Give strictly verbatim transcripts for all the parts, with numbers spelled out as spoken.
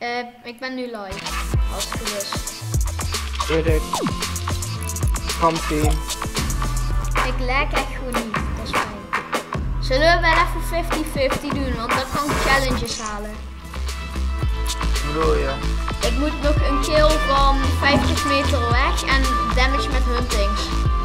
Uh, ik ben nu live, als het goed is. Erik. Kampie. Ik lijk echt gewoon niet, dat is fijn. Zullen we wel even vijftig vijftig doen, want dan kan ik challenges halen. Wat bedoel je? Ik moet nog een kill van vijftig meter weg en damage met huntings.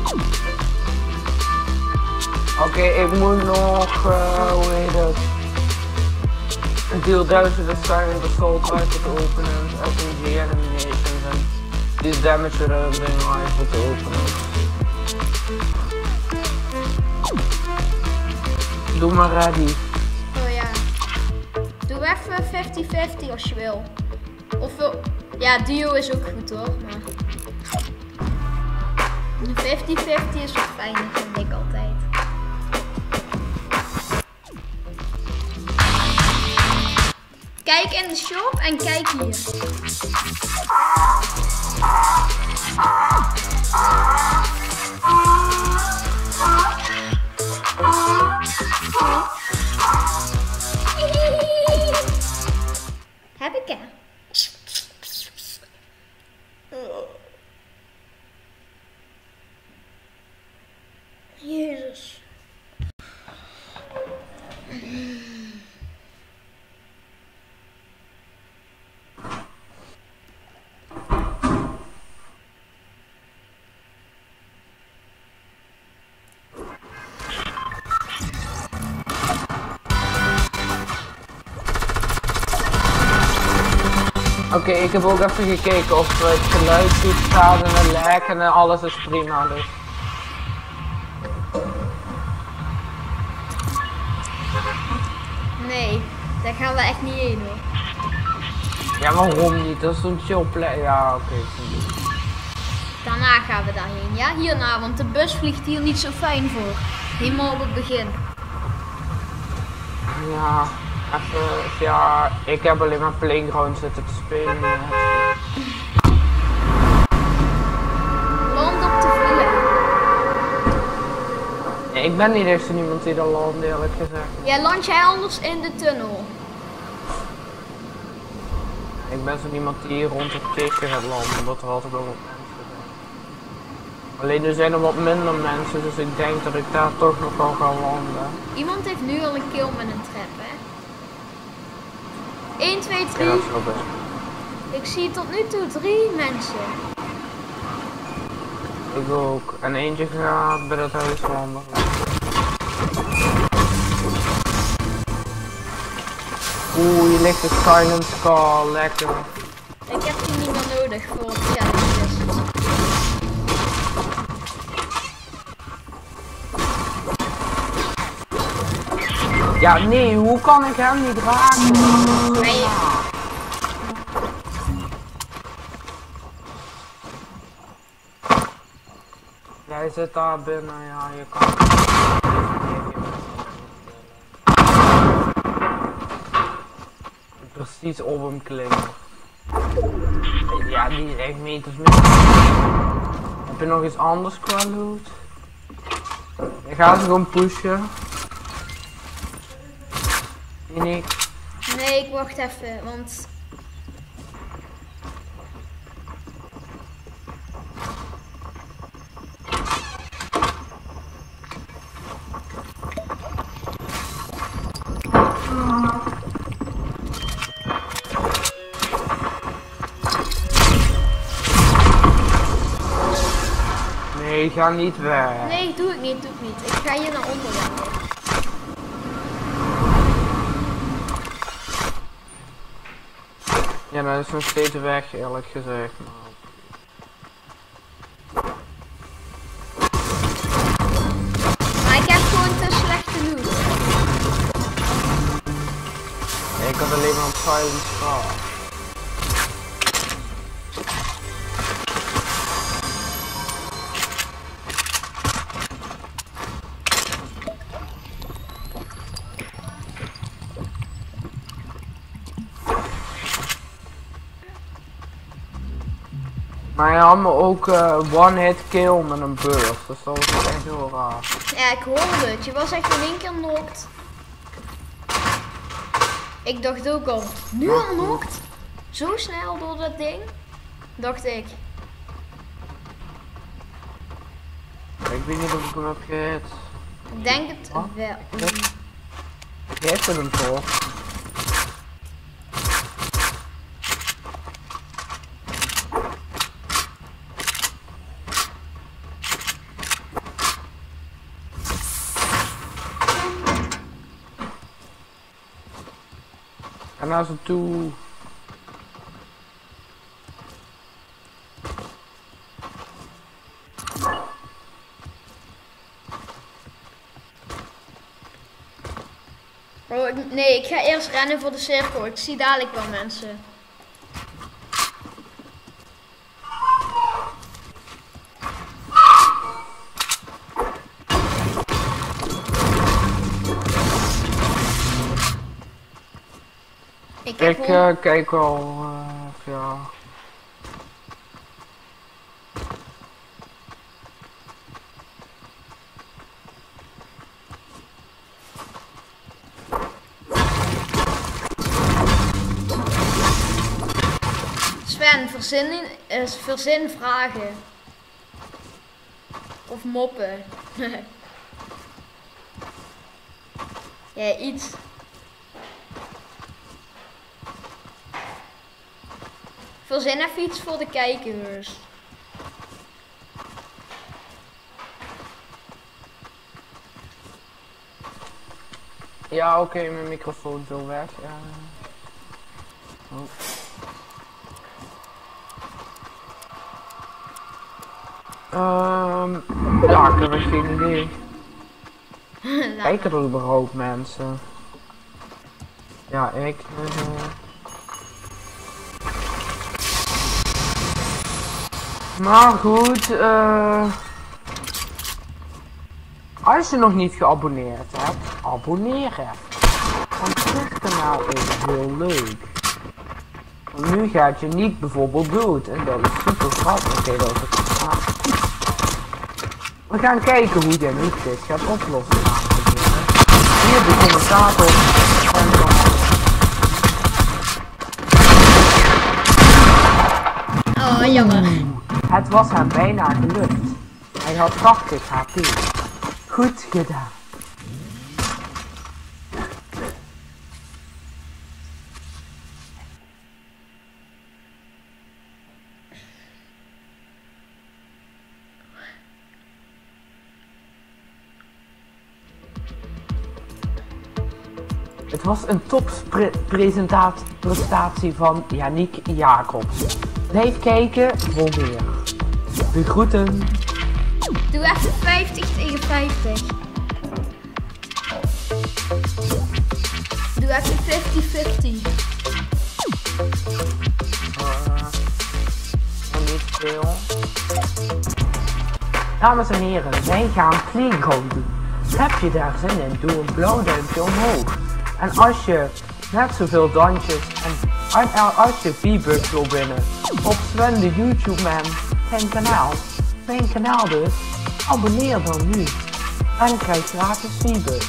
Oké, okay, ik moet nog, uh, hoe heet het? Een deel duizend de silent assault rifle te openen, S M G animations en die damage er een rifle te openen. Doe maar ready. Oh ja. Doe even vijftig vijftig als je wil. Of ja, duo is ook goed hoor, maar vijftig vijftig is wat fijner, vind ik altijd. Kijk in de shop en kijk hier. Heb ik er? Jezus. Oké, okay, ik heb ook even gekeken of het geluid goed gaat en het lag en alles is prima dus. Nee, daar gaan we echt niet heen hoor. Ja, waarom niet? Dat is een chill plek. Ja, oké. Okay. Daarna gaan we daarheen. Ja, hierna, want de bus vliegt hier niet zo fijn voor. Helemaal op het begin. Ja, even, ja, ik heb alleen maar playground zitten te spelen. Land op te vliegen. Nee, ik ben niet echt zo iemand die er landt, eerlijk gezegd. Ja, land jij anders in de tunnel? Ik ben zo iemand die rond het kistje gaat landen, omdat er altijd wel wat mensen zijn. Alleen er zijn er wat minder mensen, dus ik denk dat ik daar toch nog wel ga landen. Iemand heeft nu al een kill met een trap, hè? één, twee, drie. Ja, dat is wel best. Ik zie tot nu toe drie mensen. Ik ook. En eentje gaat bij dat huis landen. Oeh, hier ligt de silent car, lekker. Ik heb die niet meer nodig voor het challenges. Ja, nee, hoe kan ik hem niet raken? Nee. Jij zit daar binnen, ja, je kan. Precies op hem klimmen. Ja, die is echt meters meer. Heb je nog iets anders qua loot? Ik ga ze gewoon pushen. Nee. Nee, ik wacht even, want... Nee, ga niet weg. Nee, doe ik niet, doe ik niet. Ik ga hier naar onder. Ja, dat is nog steeds weg, eerlijk gezegd. Maar... maar ik heb gewoon te slechte loot. Ja, ik had alleen maar een silent car. Maar hij had me ook uh, one hit kill met een burst, dus dat was echt heel raar. Ja, ik hoorde het. Je was echt in één keer knokt. Ik dacht ook al, nu al knokt? zo snel door dat ding? Dacht ik. Ik weet niet of ik hem heb gehit. Ik denk het Wat? wel. Je hebt hem toch? En naar ze toe. Oh, ik- nee, ik ga eerst rennen voor de cirkel. Ik zie dadelijk wel mensen. Ik, heb Ik hond- uh, kijk al, uh, ja. Sven, verzin, in- uh, verzin vragen. Of moppen. Ja, iets. Verzin even iets voor de kijkers. Ja, oké, okay, mijn microfoon wil weg. Ja. Oh. Um, ja, ik heb echt geen idee. Kijken er überhaupt mensen? Ja, ik. Uh... Maar goed, uh... als je nog niet geabonneerd hebt, abonneer even. Want dit kanaal is heel leuk. Want nu gaat je niet bijvoorbeeld dood en dat is super grappig. Oké, dat is het. We gaan kijken hoe jij niet dit gaat oplossen. Hier de commentator. Oh, jammer. Het was hem bijna gelukt. Hij had tachtig H P. Goed gedaan. Het was een topprestatie van Yannick Jacobs. Blijf kijken voor meer. De groeten. Doe even vijftig tegen vijftig. Doe even vijftig vijftig. Uh, niet veel. Dames en heren, wij gaan playground doen. Heb je daar zin in? Doe een blauw duimpje omhoog. En als je net zoveel dansjes en, en als je V-Bucks wil winnen op Sven de YouTube Man zijn kanaal, mijn kanaal dus, abonneer dan nu en krijg gratis V-Bucks.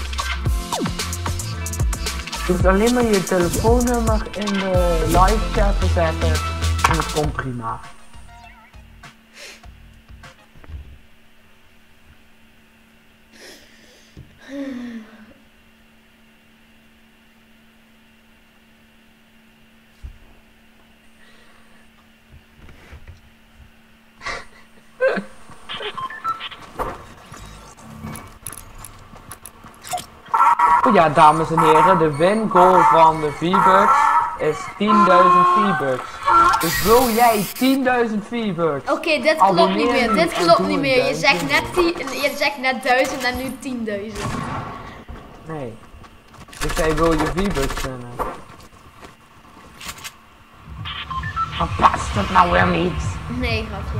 Je hoeft alleen maar je telefoonnummer in de live chat te zetten en het komt prima. Ja, dames en heren, de win goal van de V-Bucks is tienduizend V-Bucks. Dus wil jij tienduizend V-Bucks? Oké, okay, dit klopt niet meer. Dit klopt niet meer. Je zegt net tien, je zegt net duizend en nu tienduizend. Nee. Dus jij wil je V-Bucks winnen. Maar past het nou weer niet? Nee, grapje.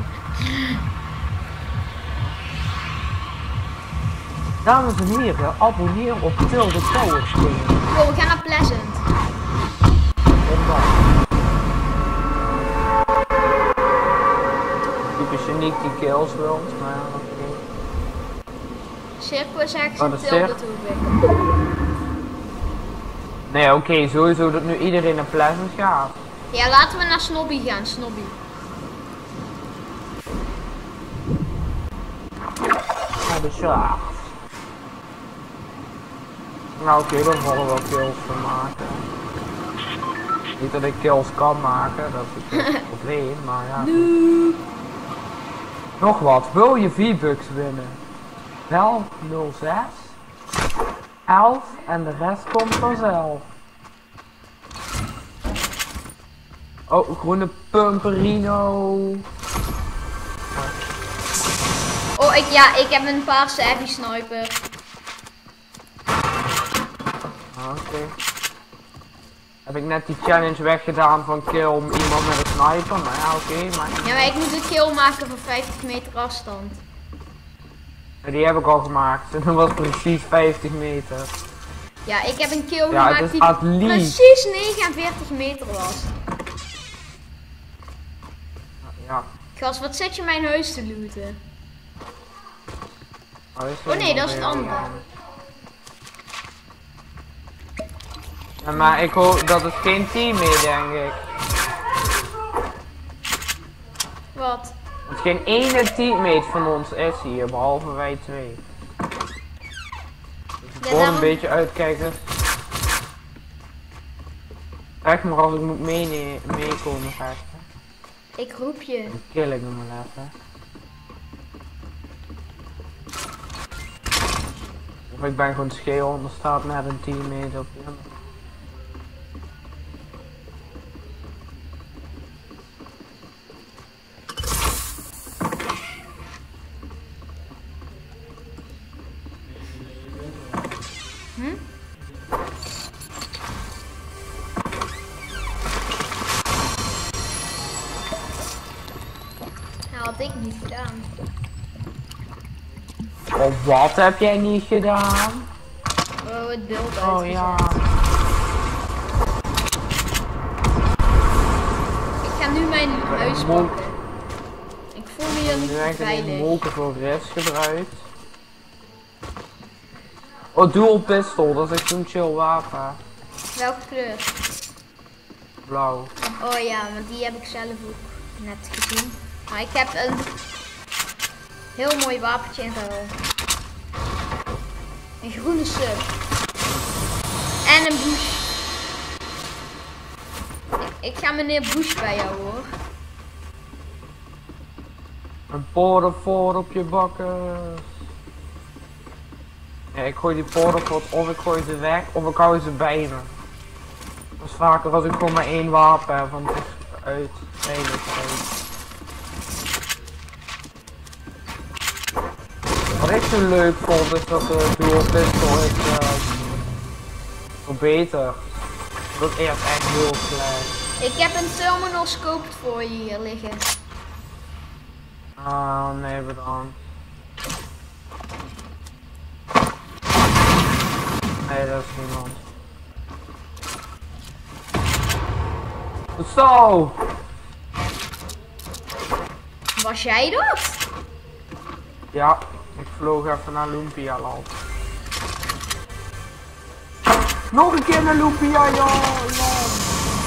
Dames en heren, abonneer op Tilde Towers. Wow, we gaan naar Pleasant. Typisch je niet die kills wilt, maar oké. Okay. Cirkel is echt Oh, een Tilde toe. Nee, oké, okay, sowieso dat nu iedereen naar Pleasant gaat. Ja, laten we naar Snobby gaan, Snobby. Ja, de shaft. Nou oké, okay, dan vallen wel kills van maken. Niet dat ik kills kan maken, dat is het probleem, maar ja. Nee. Nog wat, wil je V-Bucks winnen? Wel nul zes, elf en de rest komt vanzelf. Oh, groene Pumperino. Oh, ik, ja, ik heb een paarse heavy sniper. Oké. Okay. Heb ik net die challenge weggedaan van kill iemand met een sniper, maar ja oké. Okay, maar... Ja, maar ik moet een kill maken van vijftig meter afstand. Ja, die heb ik al gemaakt en dat was precies vijftig meter. Ja, ik heb een kill ja, gemaakt die atlief. precies negenenveertig meter was. Ja. Gast, wat zit je mijn huis te looten? Oh, oh nee, dat is het andere. Ja, maar ik hoor dat het geen team meer, denk ik. Wat? Want geen ene teammate van ons is hier, behalve wij twee. Dus ik Ja, hoor daarom... een beetje uitkijken. Zeg maar als ik moet mee meekomen vechten. Ik roep je. Dan kill ik hem wel even. Of ik ben gewoon scheel en er staat net een teammate op je. Hm? Nou, had ik niet gedaan. Oh, wat heb jij niet gedaan? Oh, het beeld Oh uitgezet. ja. Ik ga nu mijn huis Mol- pakken. Ik voel me hier niet Nu heb ik veilig. molken voor rest gebruikt. Oh, dual pistol, dat is echt zo'n chill wapen. Welke kleur? Blauw. Oh ja, maar die heb ik zelf ook net gezien. Maar ik heb een heel mooi wapentje in ruil. Een groene sub. En een bush. Ik, ik ga meneer Bush bij jou hoor. Een porrenvoor op je bakken. Ja, ik gooi die porrenvoor of ik gooi ze weg of ik hou ze bij me. Dat is vaker als ik gewoon maar één wapen heb, want het is uit. Redelijk uit. Wat ik zo leuk vond is dat de dual pistol is uh, veel beter. Dat is eerst echt heel slecht. Ik heb een terminal scope voor je hier liggen. Ah, nee, bedankt. Nee, dat is niemand. Zo! Was jij dat? Ja, ik vloog even naar Lumpia land. Nog een keer naar Lumpia, ja, land.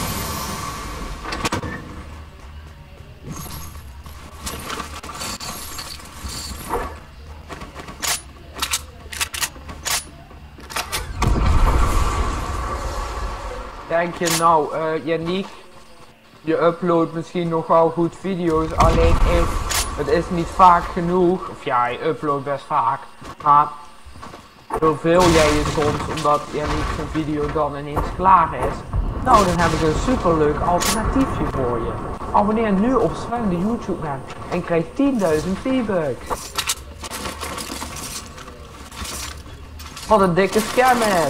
Denk je nou, uh, Yannick, je uploadt misschien nog wel goed video's, alleen ik, het is niet vaak genoeg, of ja, je uploadt best vaak, maar verveel jij je soms omdat Yannick zijn video dan ineens klaar is? Nou, dan heb ik een superleuk alternatiefje voor je. Abonneer nu op Sven de YouTube kanaal en krijg tienduizend V-Bucks. Wat een dikke scam is.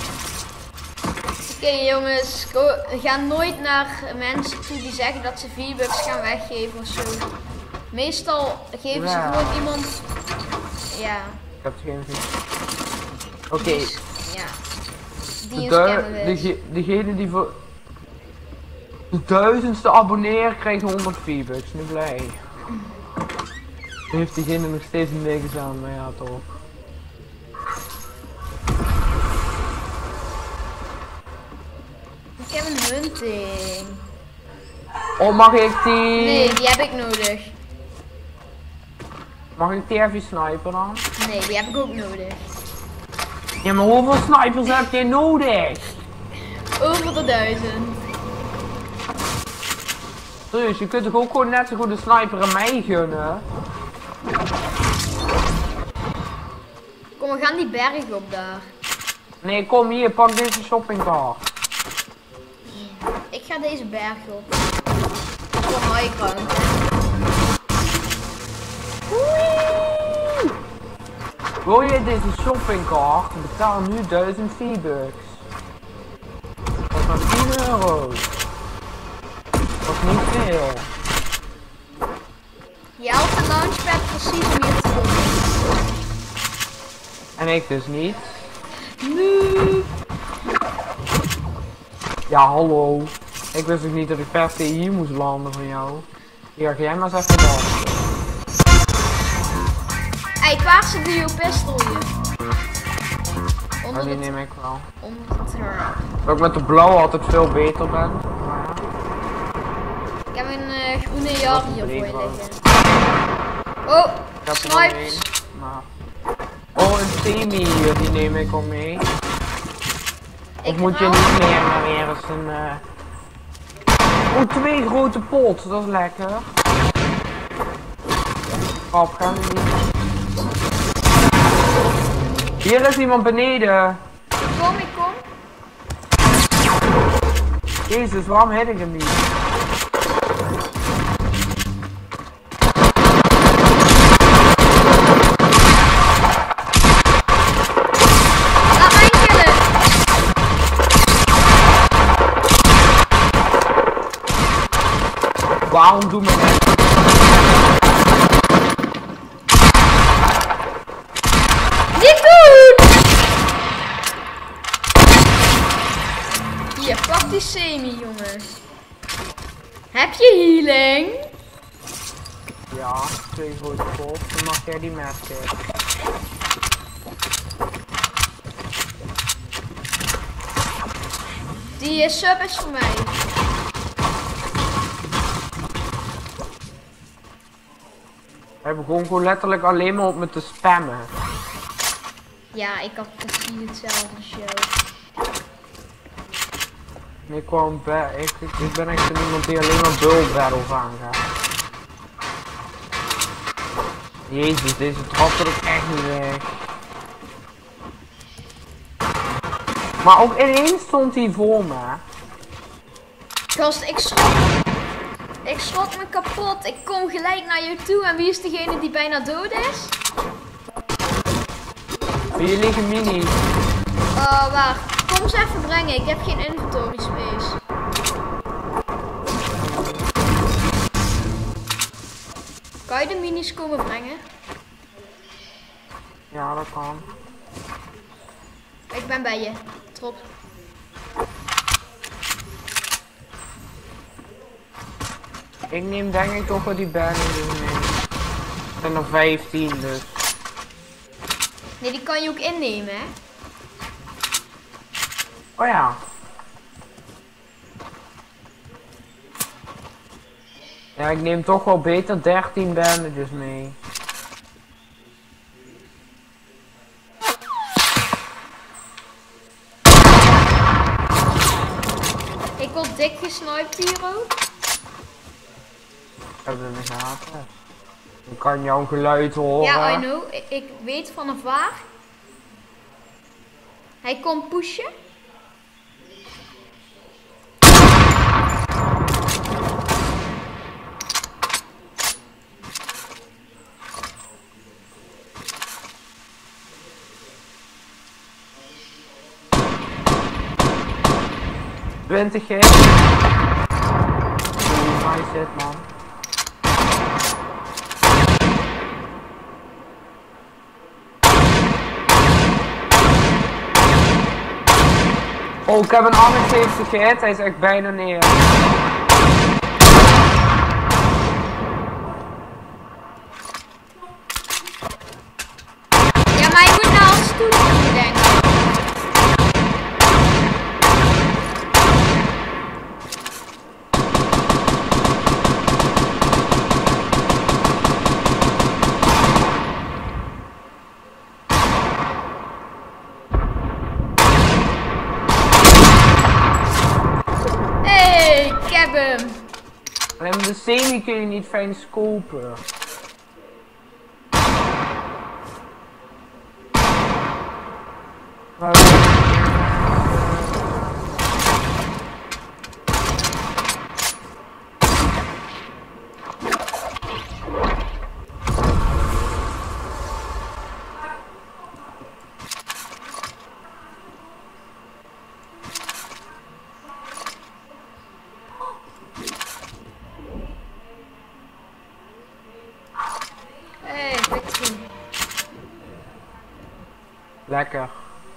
Oké okay, jongens, go, ga nooit naar mensen toe die zeggen dat ze V-Bucks gaan weggeven of zo. Meestal geven ze ja. gewoon iemand... Ja. Ik heb geen V. Oké. Okay. Ja. Die een scammer is. De, degene die voor de duizendste abonneer krijgt honderd V-Bucks. Nu blij. Nu heeft diegene nog steeds niks aan, maar ja toch. Ik heb een hunting. Oh, mag ik die? Nee, die heb ik nodig. Mag ik die even snipen dan? Nee, die heb ik ook nodig. Ja, maar hoeveel snipers heb je nodig? Over de duizend. Dus je kunt toch ook gewoon net zo goed een sniper aan mij gunnen? Kom, we gaan die berg op daar. Nee, kom hier, pak deze shoppingcart. Ik ga deze berg op. Voor high ground. Wil je deze shoppingcart? Betaal nu duizend V-bucks. Dat is maar tien euro. Dat is niet veel. Je helpt de launchpad precies om hier te komen. En ik dus niet. Nee. Ja, hallo. Ik wist ook niet dat ik per se hier moest landen van jou. Hier, ga jij maar eens even dansen. Hé, waar zit die pistol hier? Oh, Onder die de, neem ik wel. onder de trap. Dat ik met de blauwe altijd veel beter ben. Maar ja. Ik heb een uh, groene jar Dat is hier een voor je breedboot. liggen. Oh, Ik heb er nog snipes. één, maar... Oh, een semi hier, die neem ik al mee. Of Ik moet je haal- niet meer maar weer eens een... Uh... Oh, twee grote pot, dat is lekker. Pap, gaan we niet. Hier is iemand beneden. Kom, ik kom. Jezus, waarom hit ik hem niet? Laat mij killen. Waarom doe me net? Niet goed! Hier, pak die semi, jongen. Heb je healing? Ja, twee grote pot, dan mag jij die medkit. Die uh, sub is voor mij. Hij begon gewoon letterlijk alleen maar op me te spammen. Ja, ik had precies hetzelfde show. Ik kwam bij, ik, ik, ik ben echt zo iemand die alleen maar bull battles aangaat. Jezus, deze trap er ook echt niet weg. Maar ook ineens stond hij voor me. Gast, ik schrok. Ik schrok me kapot. Ik kom gelijk naar je toe. En wie is degene die bijna dood is? Hier liggen minis. Oh, waar? Kom ze even brengen. Ik heb geen inventory space. Kan je de minis komen brengen? Ja, dat kan. Ik ben bij je. Trop. Ik neem denk ik toch wel die bergen mee. Er zijn er vijftien dus. Nee, die kan je ook innemen, hè? Oh ja. Ja, ik neem toch wel beter dertien bandages mee. Ik word dik gesniped hier ook. Hebben we in de gaten. Ik kan jouw geluid horen. Ja, I know. Ik, ik weet vanaf waar. Hij komt pushen. twintig hit. Nice hit, man. Oh, ik heb een achtenzeventig hit. Hij is echt bijna neer. Ja, maar je moet naar ons toe komen, denk ik. die kun je niet fijn scopen. Maar... Lekker.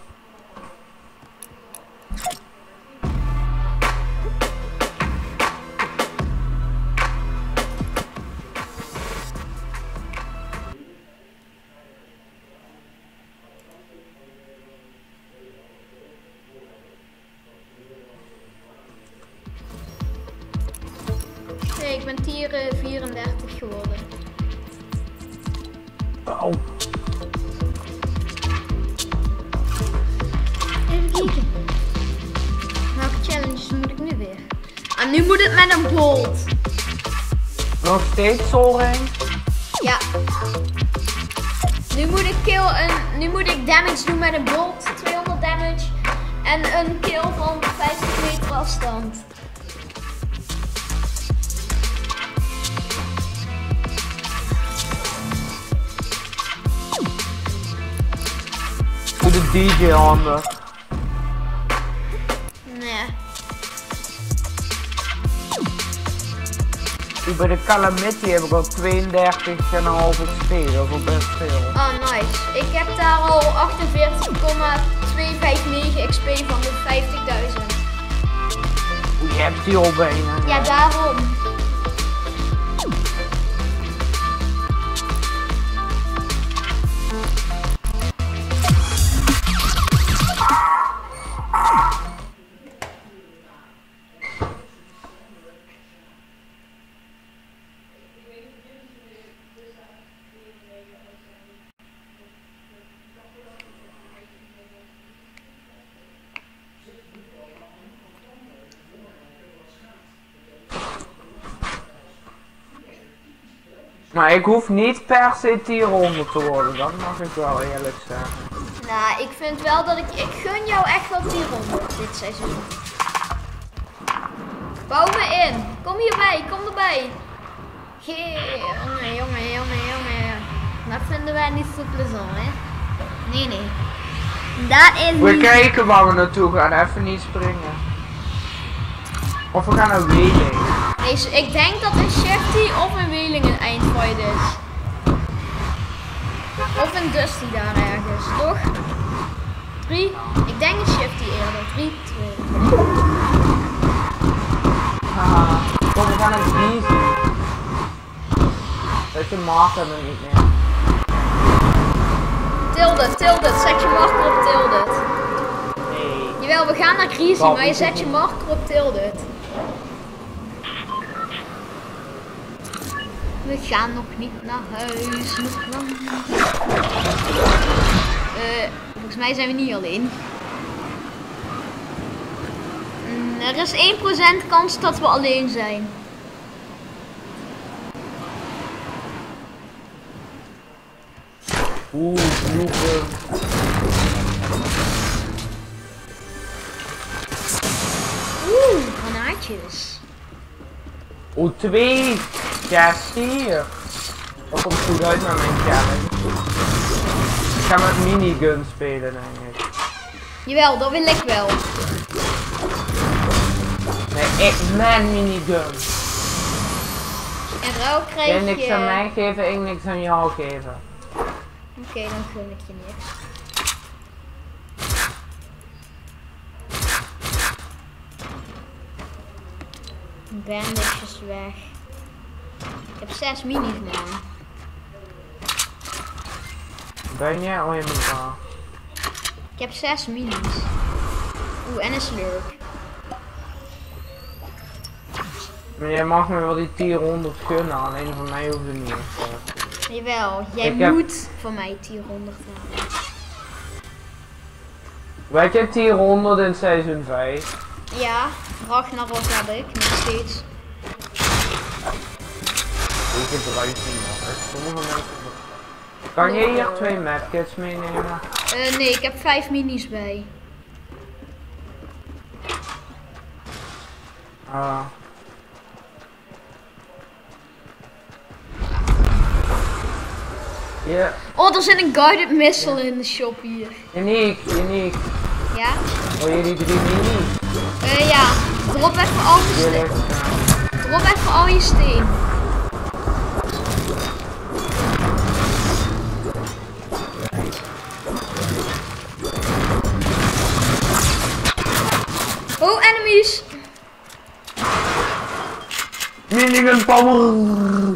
Nee, ik ben tier uh, vierendertig geworden. Oh. Even kijken. Welke challenges moet ik nu weer? Ah, nu moet het met een bolt. Nog steeds Solring? Ja. Nu moet ik kill een, nu moet ik damage doen met een bolt, tweehonderd damage. En een kill van vijftig meter afstand. Doe de D J handig. Nee. Bij de Calamity heb ik al tweeëndertig komma vijf X P, dat is wel best veel. Oh nice. Ik heb daar al achtenveertig komma tweehonderdnegenenvijftig X P van de vijftigduizend. Je hebt die al bijna. Ja, daarom. Maar ik hoef niet per se tier honderd te worden, dat mag ik wel eerlijk zeggen. Nou, ik vind wel dat ik, ik gun jou echt wel tier honderd dit seizoen. Bouw me in. Kom hierbij, kom erbij. Gee, jongen, jongen, jongen, jongen. Dat vinden wij niet zo plezant, hè? Nee, nee. Dat is We niet... kijken waar we naartoe gaan, even niet springen. Of we gaan naar Wheeling. Nee, ik denk dat een Shifty of een Wheeling een eindfight is. Of een Dusty daar ergens, toch? Drie. Ik denk een Shifty eerder. Drie, twee. Haha. Kom, we gaan naar Greasy. Dat je mark hebben we niet meer. Tilde, tilde. Zet je marker op tilde. Nee. Jawel, we gaan naar Greasy, Wat, maar je moet zet ik je niet? marker op tilde. We gaan nog niet naar huis, nog lang. Uh, volgens mij zijn we niet alleen. Mm, er is één procent kans dat we alleen zijn. Oeh, bloepen. Oeh, granaatjes. Oeh, twee. Ja, vier. Dat komt goed uit met mijn challenge. Ik ga met minigun spelen, denk ik. Jawel, dat wil ik wel. Nee, ik mijn minigun. En ruil krijg Jij je... niks aan mij geven, ik niks aan jou geven. Oké, okay, dan gun ik je niks. Bandages weg. Ik heb zes minis, man. Ben je? Oh, je moet daar. Ik heb zes minis. Oeh, en een slurp. Maar jij mag me wel die tier honderd gunnen, alleen van mij hoeft het niet. Jawel, jij Ik heb- moet van mij tier honderd halen. Weet je tier honderd in seizoen vijf? Ja, Ragnarok heb ik nog steeds. Ik gebruik die nog. Sommige mensen... Kan je hier twee medkits meenemen? Uh, nee, ik heb vijf minis bij. Ah. Ja. Oh, er zit een guided missile in de shop hier. Uniek, uniek. Ja? Wil je die drie minis? Uh, ja, drop even al je steen. Drop even al je steen. Oh, enemies! Minigun power!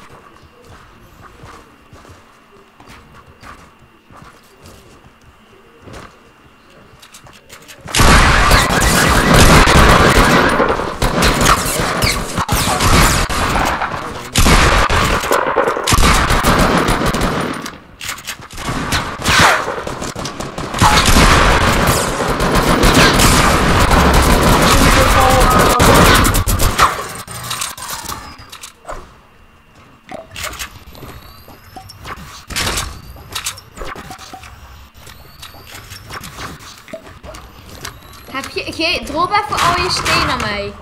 Heb je, ge, drop even al je steen aan mij.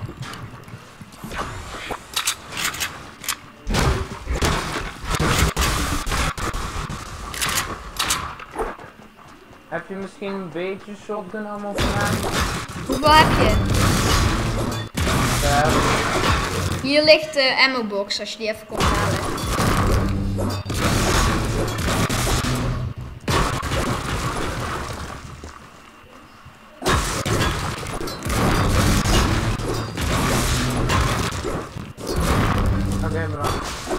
Heb je misschien een beetje shotgun allemaal voor mij? Hoeveel heb je? Ja. Hier ligt de ammo box als je die even komt halen. Oké, bro.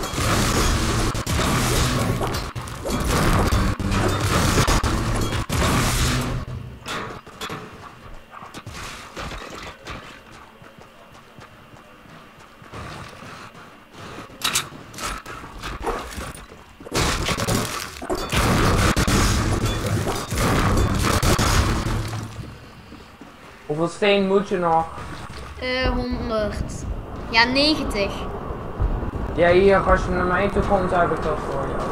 Hoeveel steen moet je nog? Uh, honderd. Ja, negentig. Ja, hier, als je naar mij toe komt, heb ik dat voor jou.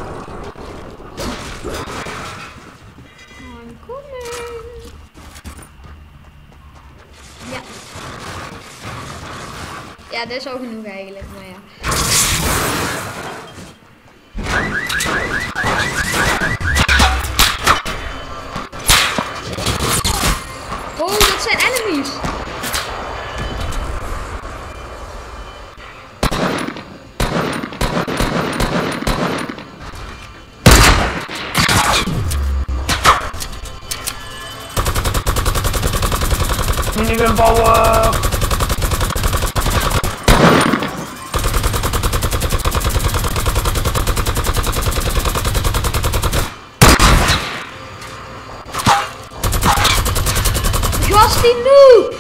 I'm coming. Ja. Ja, dit is al genoeg eigenlijk, maar ja. Oh, dat zijn enemies. Minigun power! Gast die noob!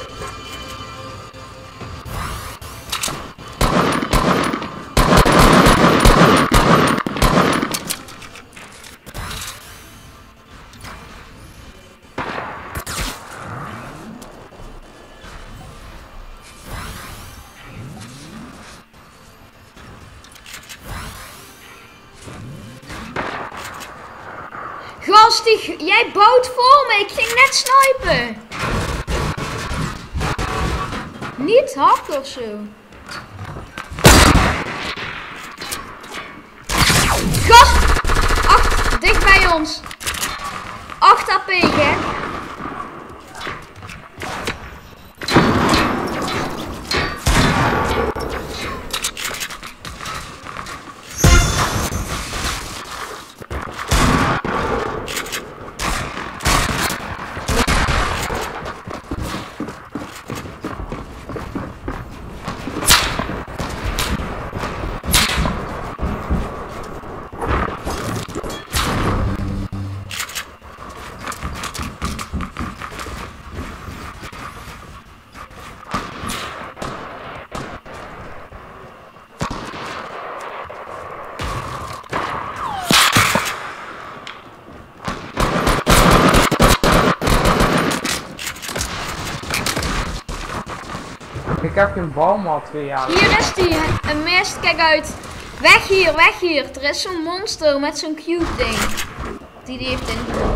Gast, die, jij bouwt voor me. Ik ging net snipen. Niet hard of zo. Gast! Acht, dicht bij ons. acht A P, hè? Ik heb geen bouwmateriaal. Hier is die, een mist, kijk uit. Weg hier, weg hier. Er is zo'n monster met zo'n cube ding. Die die heeft ingevuld.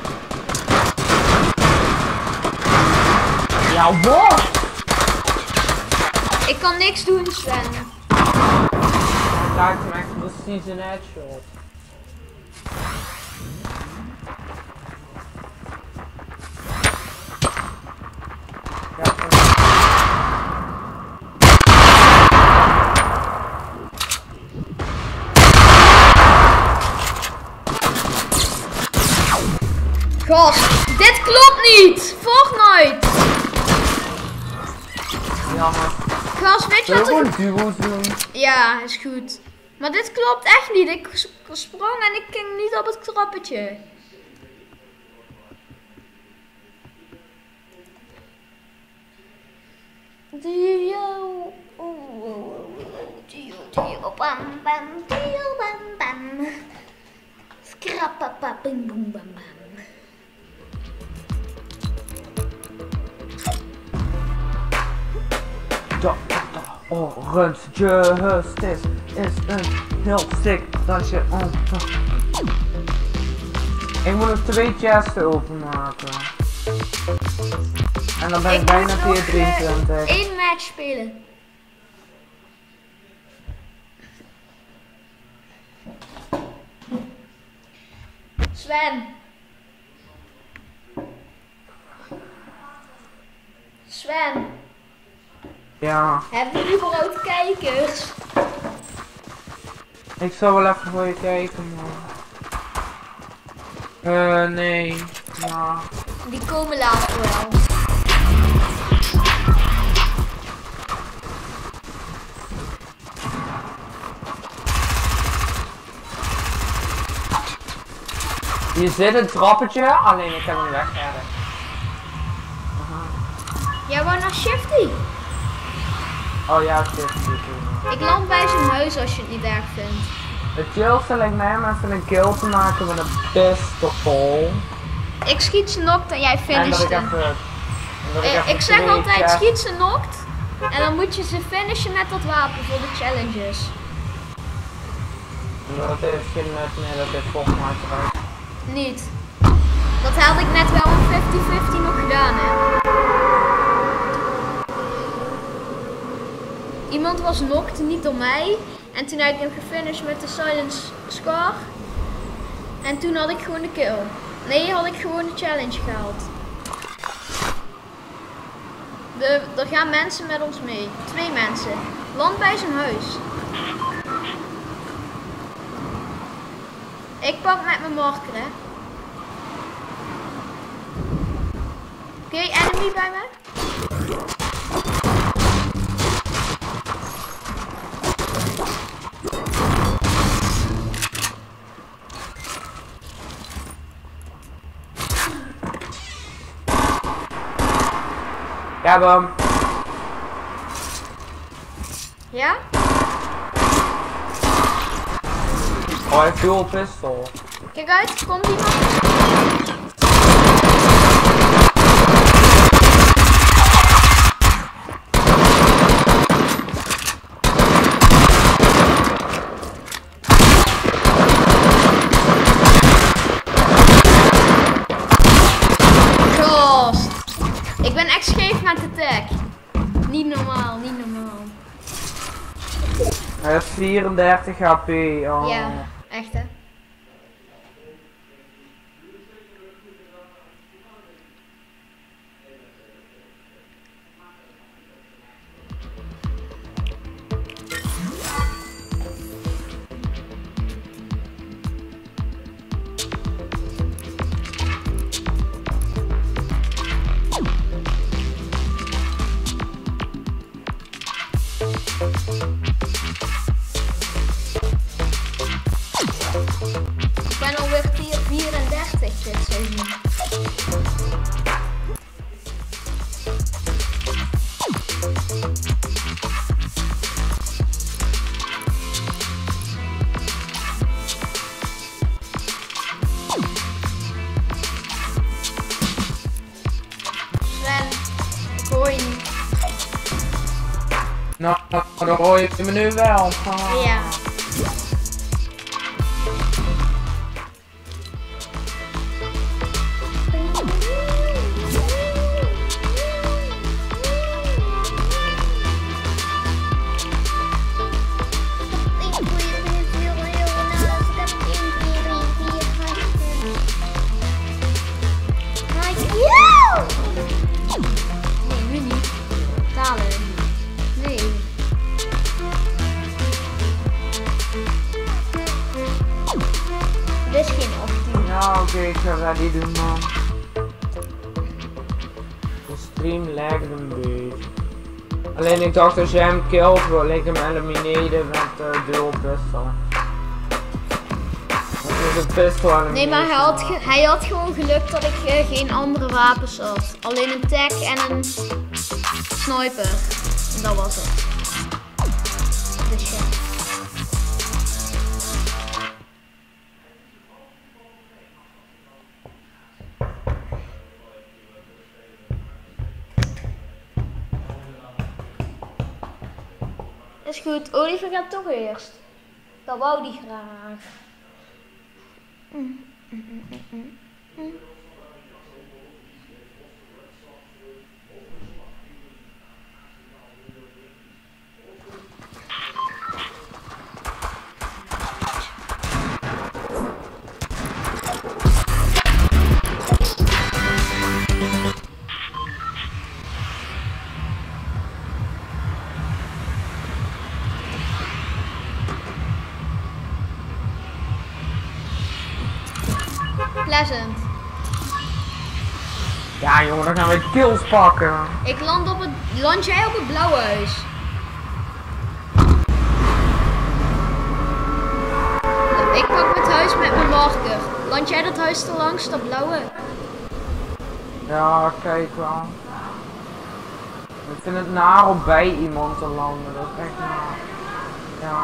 Ja, wat? Ik kan niks doen, Sven. Het lijkt me echt precies een headshot. Ja, Gast, dit klopt niet! Fortnite! jammer. Gast, weet je Zullen wat we ik... gewoon duo's doen? Ja, is goed. Maar dit klopt echt niet. Ik s- sprong en ik ging niet op het trappetje. Dio, dio, dio, bam, bam, dio, bam, bam. Skrapapa, bim, boem, bam, bam. Da, da, orange justice is een heel sick dansje on. Ik moet nog twee chests openmaken. En dan ben ik, Ik bijna moet nog tier drieëntwintig. eh, één match spelen. Sven. Sven. Ja, Hebben jullie überhaupt kijkers? ik zal wel even voor je kijken, man. Eh, nee. Ja. Die komen later wel. Hier zit een trappetje, alleen ik heb hem weggereden. Jij wou naar Shifty? Oh ja, shit. Ik land bij zijn huis als je het niet erg vindt. Het chillste lijkt mij om even een kill te maken met een pistol. Ik schiet ze knokt en jij En dat finisht ik hem. even... en dat Eh, even ik zeg twee altijd chests- schiet ze knokt. En dan moet je ze finishen met dat wapen voor de challenges. Dat heeft geen nut meer, dat heeft volgens mij eruit. Niet. Dat had ik net wel een vijftig vijftig nog gedaan, hè. Iemand was knocked, niet door mij. En toen had ik hem gefinished met de silence scar. En toen had ik gewoon de kill. Nee, had ik gewoon de challenge gehaald. De, er gaan mensen met ons mee. Twee mensen. Land bij zijn huis. Ik pak met mijn marker, hè. Oké, enemy bij me. Ja, bam. Ja? Oh, hij heeft dual pistol. Kijk uit, komt iemand. Gast. Ik ben echt scheef met de tag. Niet normaal, niet normaal. Hij heeft vierendertig H P. Oh. Ja, echt hè. Ik ben alweer tier vierendertig dit seizoen. Sven, ik hoor je niet. Nou, dan hoor je me nu wel. Ah. Ja. Ja, oké, ik ga ready doen, man. De stream lagde een beetje. Alleen ik dacht als jij hem killt, wil ik hem elimineren met uh, dual pistol. Dat is een pistol elimination. Nee, maar hij had, ge hij had gewoon geluk dat ik uh, geen andere wapens had. Alleen een tag en een sniper. En dat was het. Dus ja. Is goed, Oliver gaat toch eerst. Dat wou die graag. Mm, mm, mm, mm, mm. Pleasant. Ja jongen, dan gaan we kills pakken. Ik land op het... Land jij op het blauwe huis? Ik pak het huis met mijn marker. Land jij dat huis te langs, dat blauwe? Ja, kijk wel. Ik vind het naar om bij iemand te landen. Dat is echt naar. Ja.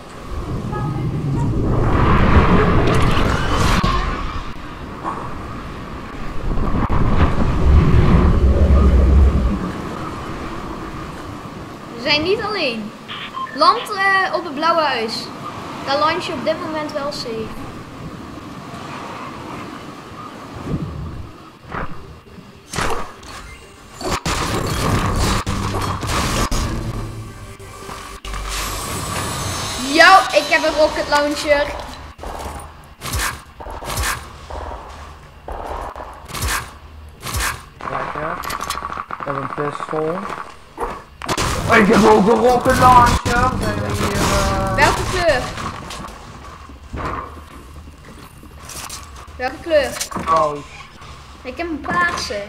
We zijn niet alleen. Land uh, op het blauwe huis. Daar land je op dit moment wel safe. Yo, ik heb een rocket launcher. Lekker. Ik heb een pistool. Ik heb ook een rocket launcher. Hier, uh... Welke kleur? Welke kleur? Oh. Ik heb een paarse.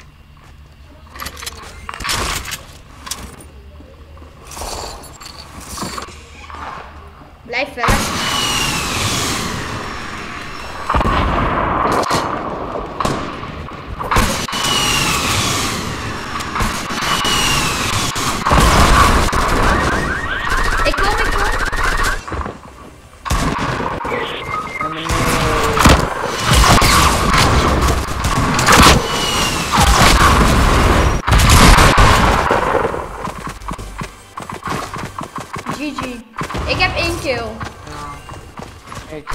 Blijf weg. Ik kom, ik kom. G G. Ik heb één kill. Ja. Ik.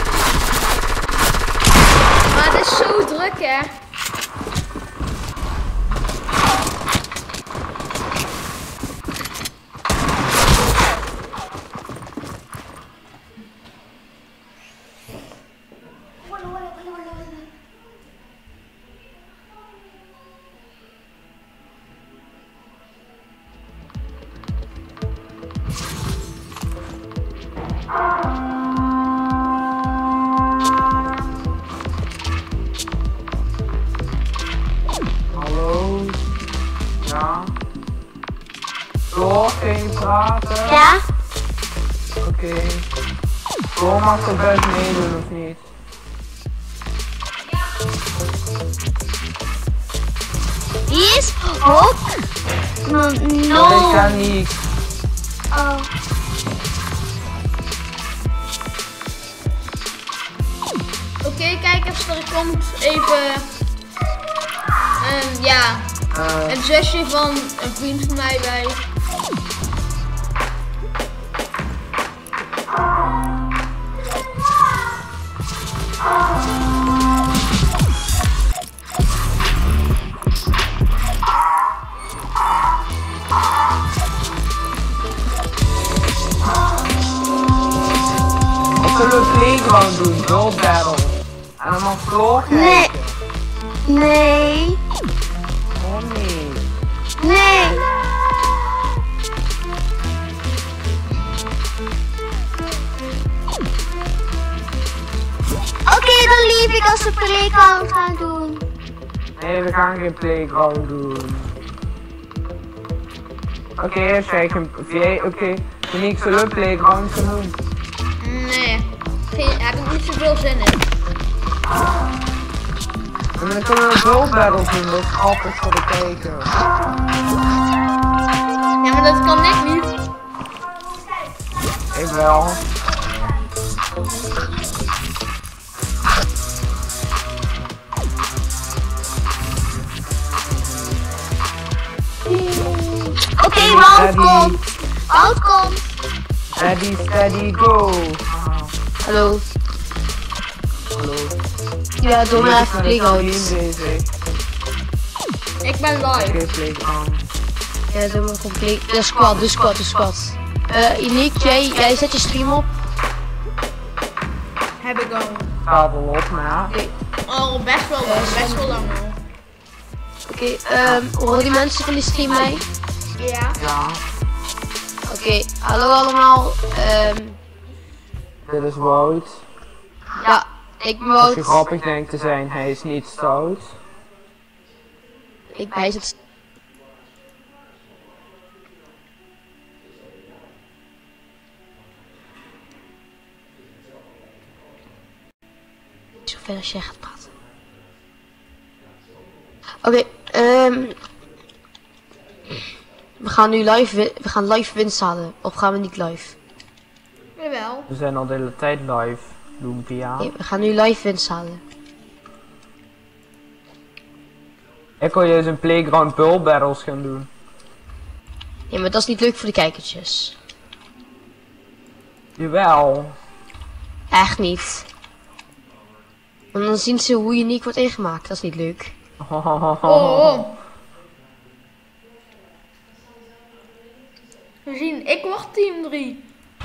Maar het is zo druk, hè. Hallo? Ja? Floor, kun je praten? Ja? Oké. Okay. Floor mag er best meedoen of niet? Wie is Hok? No. No. Ik kan niet. Oh. Oké, okay, kijkers, er komt even... Um, ja, Uh, een zusje van een vriend van mij bij. Zullen we playground doen, Bull Battle. En dan op vlog Nee. kijken. Nee. Oh nee. Nee. Oké, dan lief ik als we playground gaan doen. Nee, we gaan geen playground doen. Oké, okay, eerst kijken. Oké, okay. Monique, zullen we playground gaan doen? Nee, geen, daar heb ik niet zoveel zin in. En dan kunnen we een Bull Battle doen, dat is grappig voor de kijker. Ja, maar dat kan ik niet. Ik wel. Oké, okay, Wout komt. Wout komt. Ready, steady, go. Hallo. Hallo. Ja, doe maar even playground. Ik ben live. Oké, playground. Ja, doe maar compleet. De squad, de squad, de squad. Uh, Unique, jij, jij zet je stream op. Heb ik al. Staat al op, maar ja. Oké, Oh, best wel lang, best wel lang al. okay, um, horen die mensen van die stream mee? Ja. Ja. Oké, okay, hallo allemaal. Um, Dit is Wout. ja, ik ben Als je Wout. grappig denkt te zijn, hij is niet stout. Ik ben hij zit. Zover als jij gaat praten. Oké, okay, um, we gaan nu live, we gaan live winst halen. Of gaan we niet live? Jawel. We zijn al de hele tijd live, Lumpia. Nee, we gaan nu live winst halen. Ik wil juist een playground Bull Battles gaan doen. Ja, maar dat is niet leuk voor de kijkertjes. Jawel. Echt niet. Want dan zien ze hoe uniek wordt ingemaakt. Dat is niet leuk. Oh, oh. We zien, ik word team drie.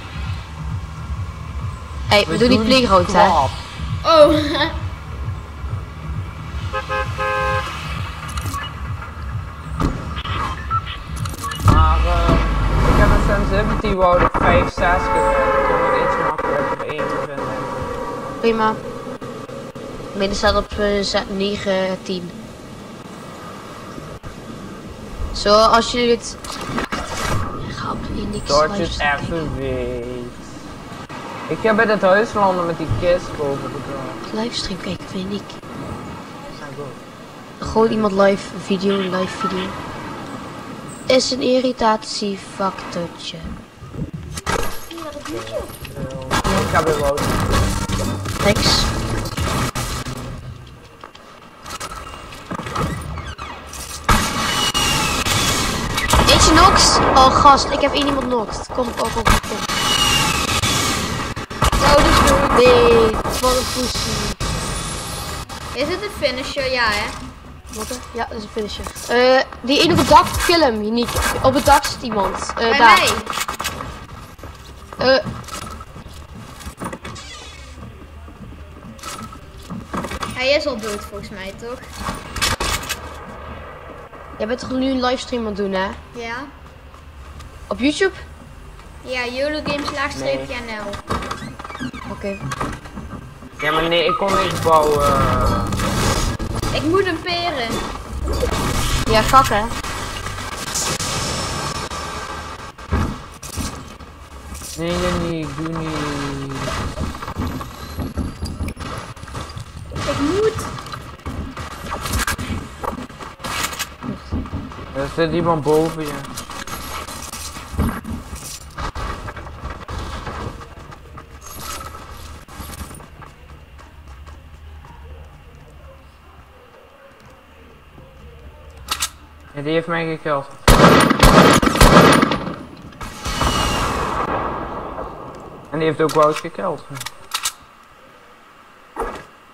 Hé, hey, we, we doen die playground, hè? Oh. Maar uh, ik heb een sensitivity wou ik vijf zes gezet. Ik heb het iets makkelijker op één te vinden. Prima. Midden staat op uh, negen tien. Zo, als je het... Ga op uniek Dat je het even weet. Ik ga bij het huis landen met die kist boven de deur. Livestream kijken van uniek. Gewoon iemand live video, live video. Is een irritatiefactortje. Ik ga weer Wout. Thanks. Eentje Nox? Oh gast, ik heb één iemand Nox. Kom, kom, kom, kom. Oh, dus doe ik. Nee, wat een poesie. Is het een finisher? Ja, hè? Wat er? Ja, dat is een finisher. Uh, die ene op het dak, kill hem, uniek. Op het dak zit iemand. Uh, Bij daar. mij. Uh, Hij is al dood volgens mij, toch? jij bent toch nu een livestream aan het doen, hè? Ja. Op YouTube? Ja, YOLOGames laagstreepje N L. Oké. Okay. Ja, maar nee, ik kon niks bouwen. Ik moet een peren. Ja, kak hè? Nee, nee, nee, ik doe niet. Ik moet. Er zit iemand boven je. Ja, die heeft mij gekild. En die heeft ook Wout gekild.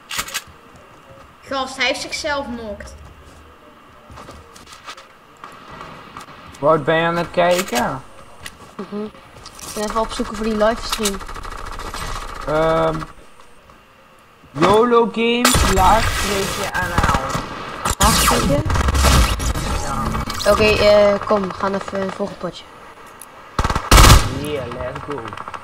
Gast, hij heeft zichzelf knokt. Wat ben je aan het kijken? Mhm. Ik ben even opzoeken voor die livestream. Ehm YOLO Games laagstreepje N L. Laagstreepje? Ja. Oké, okay, uh, kom, we gaan even een volgend potje. Yeah, let's go.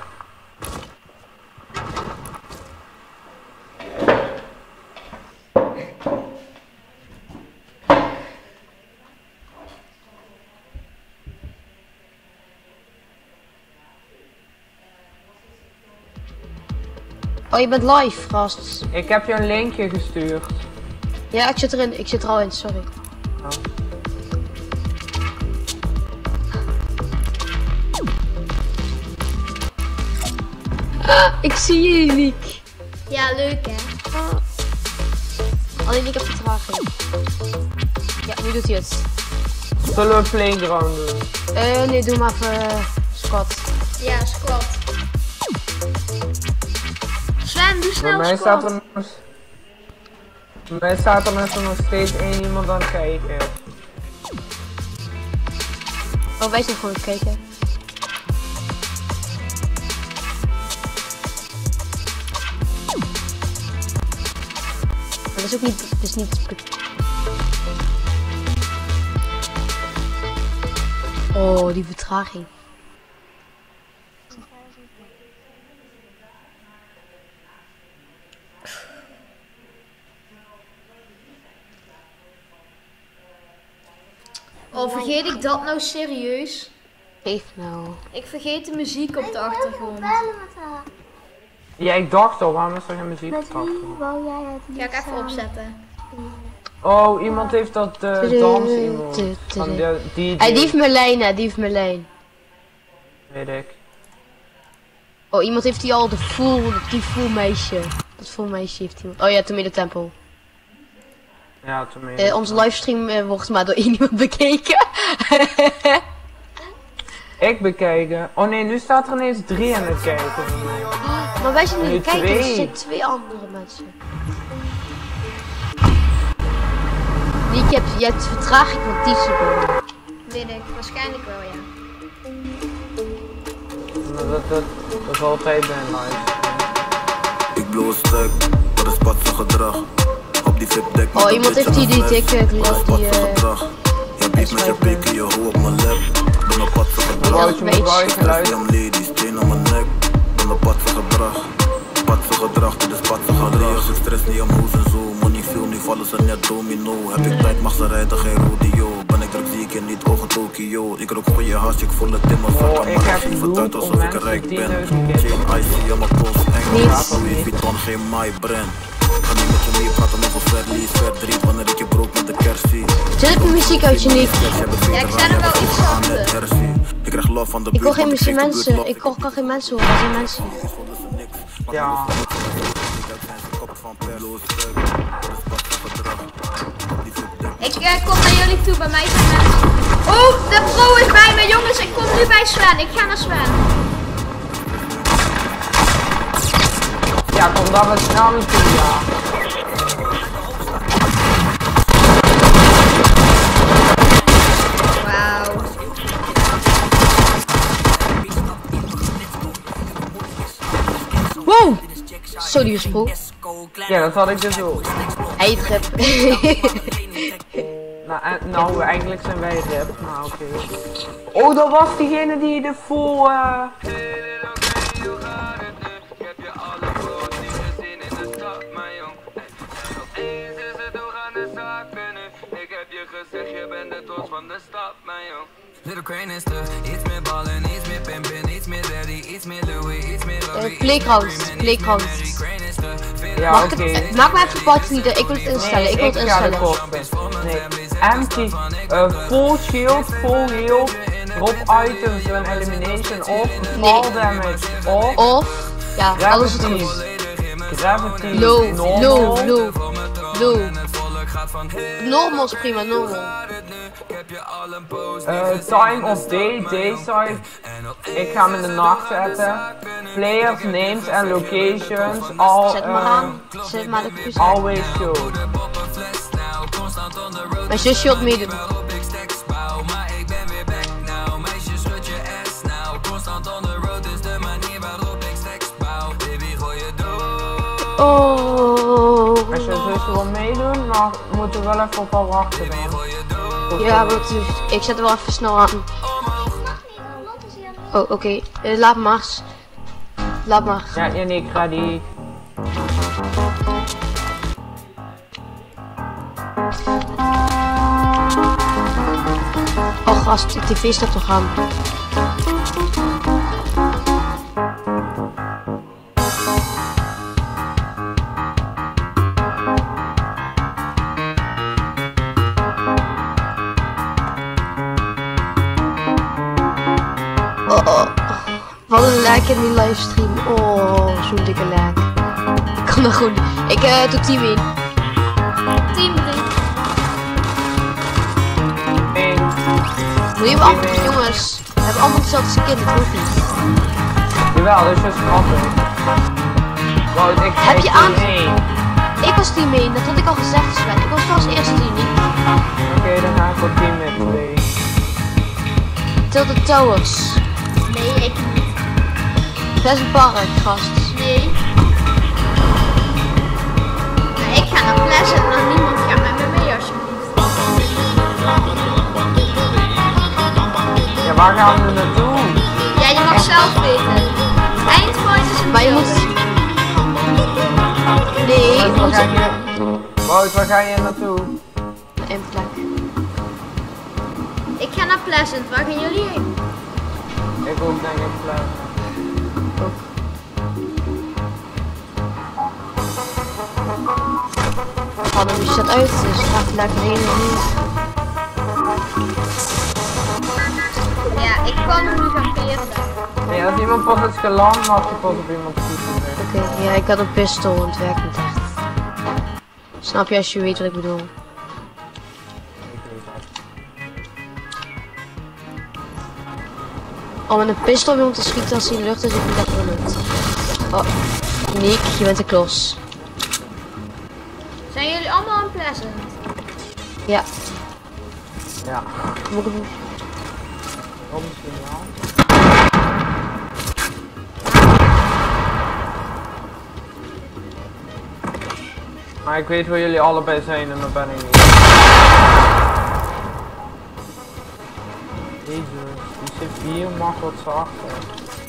Oh, je bent live, gast. Ik heb je een linkje gestuurd. Ja, ik zit erin. Ik zit er al in, sorry. Oh. Ah, ik zie je, Nick. Ja, leuk hè. Ah. Alleen ik heb vertraging. Ja, nu doet hij het. Zullen we playground doen? Eh, uh, nee, doe maar even uh, squat. Ja, squat. Sven, doe snel Bij mij squat. staat er nog... Bij mij staat er net nog steeds één iemand aan het kijken. Oh, wij zijn gewoon aan het kijken. Maar dat is ook niet... Dat is niet... Oh, die vertraging. Oh, vergeet ik dat nou serieus? Geef nou. Ik vergeet de muziek op de achtergrond. Ja, ik dacht al, waarom is er geen muziek op de achtergrond? Ga ik even opzetten. Oh, iemand heeft dat uh, dans iemand. Van de D J. Hey, die heeft Merlijn, hè, die heeft Merlijn. Weet ik. Oh, iemand heeft die al de full, die full meisje. Dat full meisje heeft iemand. Oh ja, Tomato Temple. Ja, toen Uh, onze livestream uh, wordt maar door iemand bekeken. Ik bekijken. Oh nee, nu staat er ineens drie aan het kijken van mij. Maar wij zijn niet Nu aan het kijken, er twee. zitten twee andere mensen. Nick, je hebt, je hebt vertraging van tien seconden. Weet ik, waarschijnlijk wel ja. Dat, dat, dat, dat is altijd bij een live. Ik blow een stuk, dat is patse gedrag. Op die flipdeck met Oh, een iemand bitch heeft die, aan die de fles. dikke Dat is geloof die... patse Uh, gedrag. Je biedt met je peken, je hoe op mijn lip. Ben een patse gedrag. Woutje moet wel even Stress luisteren. niet om ladies, chain om mijn nek. Ben een patse gedrag. Patse gedrag, dit is patse gedrag. Ik stress niet om hoes en zo. Money veel, nu vallen ze net domino. Heb ik tijd, mag ze rijden, geen rodeo. Ben ik druk, zie ik je niet, ogen Tokio. Ik rook goeie haast, ik voel het in mijn zak. Oh, ik heb Zie loop het uit om alsof ik mensen rijk ben. tienduizend Chain keer. icy, aan mijn pols, Niets. engel. Louis Vuitton, geen my brand. Ga niet met je mee praten over Verlies, Verdriet. Wanneer ik je brood met de kerst zie. Zet even muziek uit je Nick. Ja, ik zet hem wel iets zachter. Ik krijg love van de Ik buurt, hoor geen want ik geef de buurt mensen, love. ik hoor kan geen mensen horen, er zijn mensen. Ja. Ik uh, kom naar jullie toe, bij mij zijn mensen. Oh, de pro is bij me, jongens. Ik kom nu bij Sven. Ik ga naar Sven. Ja, kom dan wat snel naartoe, ja. Wauw. Wow! Zo die is pro. Ja, dat had ik dus ook. Hey, trip. Nou, en- nou, eigenlijk zijn wij rap, maar oké. Oh, dat was diegene die de full, uh... Little crane is terug, iets meer ballen, iets meer pimpen, iets meer daddy, iets meer Louis, iets meer Louis. Uh, playground, playground. Ja, Mag oké. ik het, maak maar even party leader, ik wil het instellen, Nee, ik wil het ik ga de instellen. kosten. Nee. Empty, uh, full shield, full heal, drop items en elimination of fall damage of Of, ja, alles wat gravity. goed. Gravity, Low, normal. low, low, low. Normal is prima, normal. Uh, time of day, day side. Ik ga hem in de nacht zetten. Players, names en locations. All, Zet maar uh, aan, zet maar de computer. always show. constant on the road. Mijn zusje wilt meedoen. Waarop ik stacks bouw, maar ik ben weer back now. Meisje, schud je ass nou. Constant on the road is de manier waarop ik stacks bouw. Baby, gooi je door. Oh. Als je zus wil meedoen, maar moeten we wel even op haar wachten dan. Gooi je door. Ja, maar het is- ik zet er wel even snel aan. Oh, oké. Okay. Uh, laat maar. Laat maar. Ja, Yannick, ga die. Oh gast, die tv staat toch aan. Oh, oh. Wat een lijk in die livestream. Oh, zo'n dikke lijk. Ik kan dat gewoon niet. Ik uh, doe team in. Team drie. één. Moet je me af, jongens. We hebben allemaal hetzelfde skin, dat hoeft niet. Jawel, dat is just grappig. Wow, ik Heb je team aan- één. Ik was team één, dat had ik al gezegd, Sven. Ik was pas eerste team niet. Oké, dan ga ik voor team met twee. Tilted Towers. Nee, ik niet. Pleasant Park, gast. Nee. Maar ik ga naar Pleasant, maar niemand gaat met me mee alsjeblieft. Ja, waar gaan we naartoe? Ja, je mag zelf weten. Eindpoint is een Maar je beeld. moet... Nee, je Wout, waar moet... ga je? Wout, waar ga je naartoe? Eén plek. Ik ga naar Pleasant, waar gaan jullie heen? Ik ook denk ik blij. Oh, dan is dat uit, dus ga ik lekker heen en niet. Ja, ik kan hem nu gaan peren daar. Nee, als iemand pas is geland, mag je pas op iemand schieten. Oké, ja, ik had een pistool en het werkt niet echt. Snap je als je weet wat ik bedoel? Om met een pistool om iemand te schieten als hij in de lucht is, ik niet lekker lukt. Oh, Nick, je bent een klos. Zijn jullie allemaal in Pleasant? Ja, Ja, moet ik hem... dat misschien wel. Maar ik weet waar jullie allebei zijn en dan ben ik niet. Jezus, die zit hier mag wat zachter.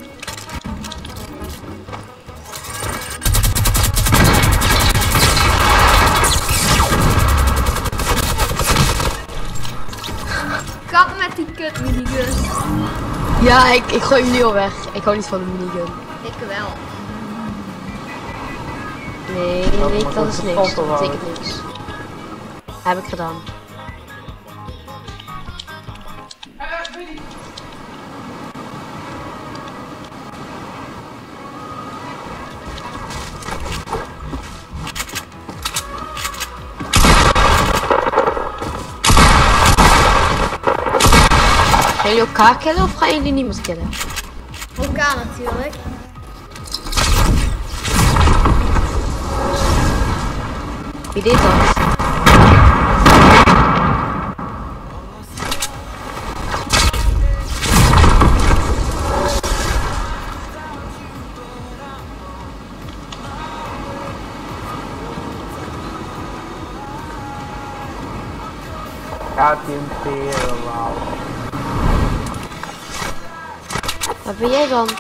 Kap met die kut minigun. Ja, ik, ik gooi hem nu al weg. Ik hou niet van de minigun. Ik wel. Nee, Ja, nee, maar dat goed, is het niks. valt Dat toch wel betekent niks. Heb ik gedaan. Gaan jullie elkaar killen of gaan jullie niemand killen? Elkaar natuurlijk. Wie deed dat? Gaat hij hem teren, wauw. Wat ben jij dan?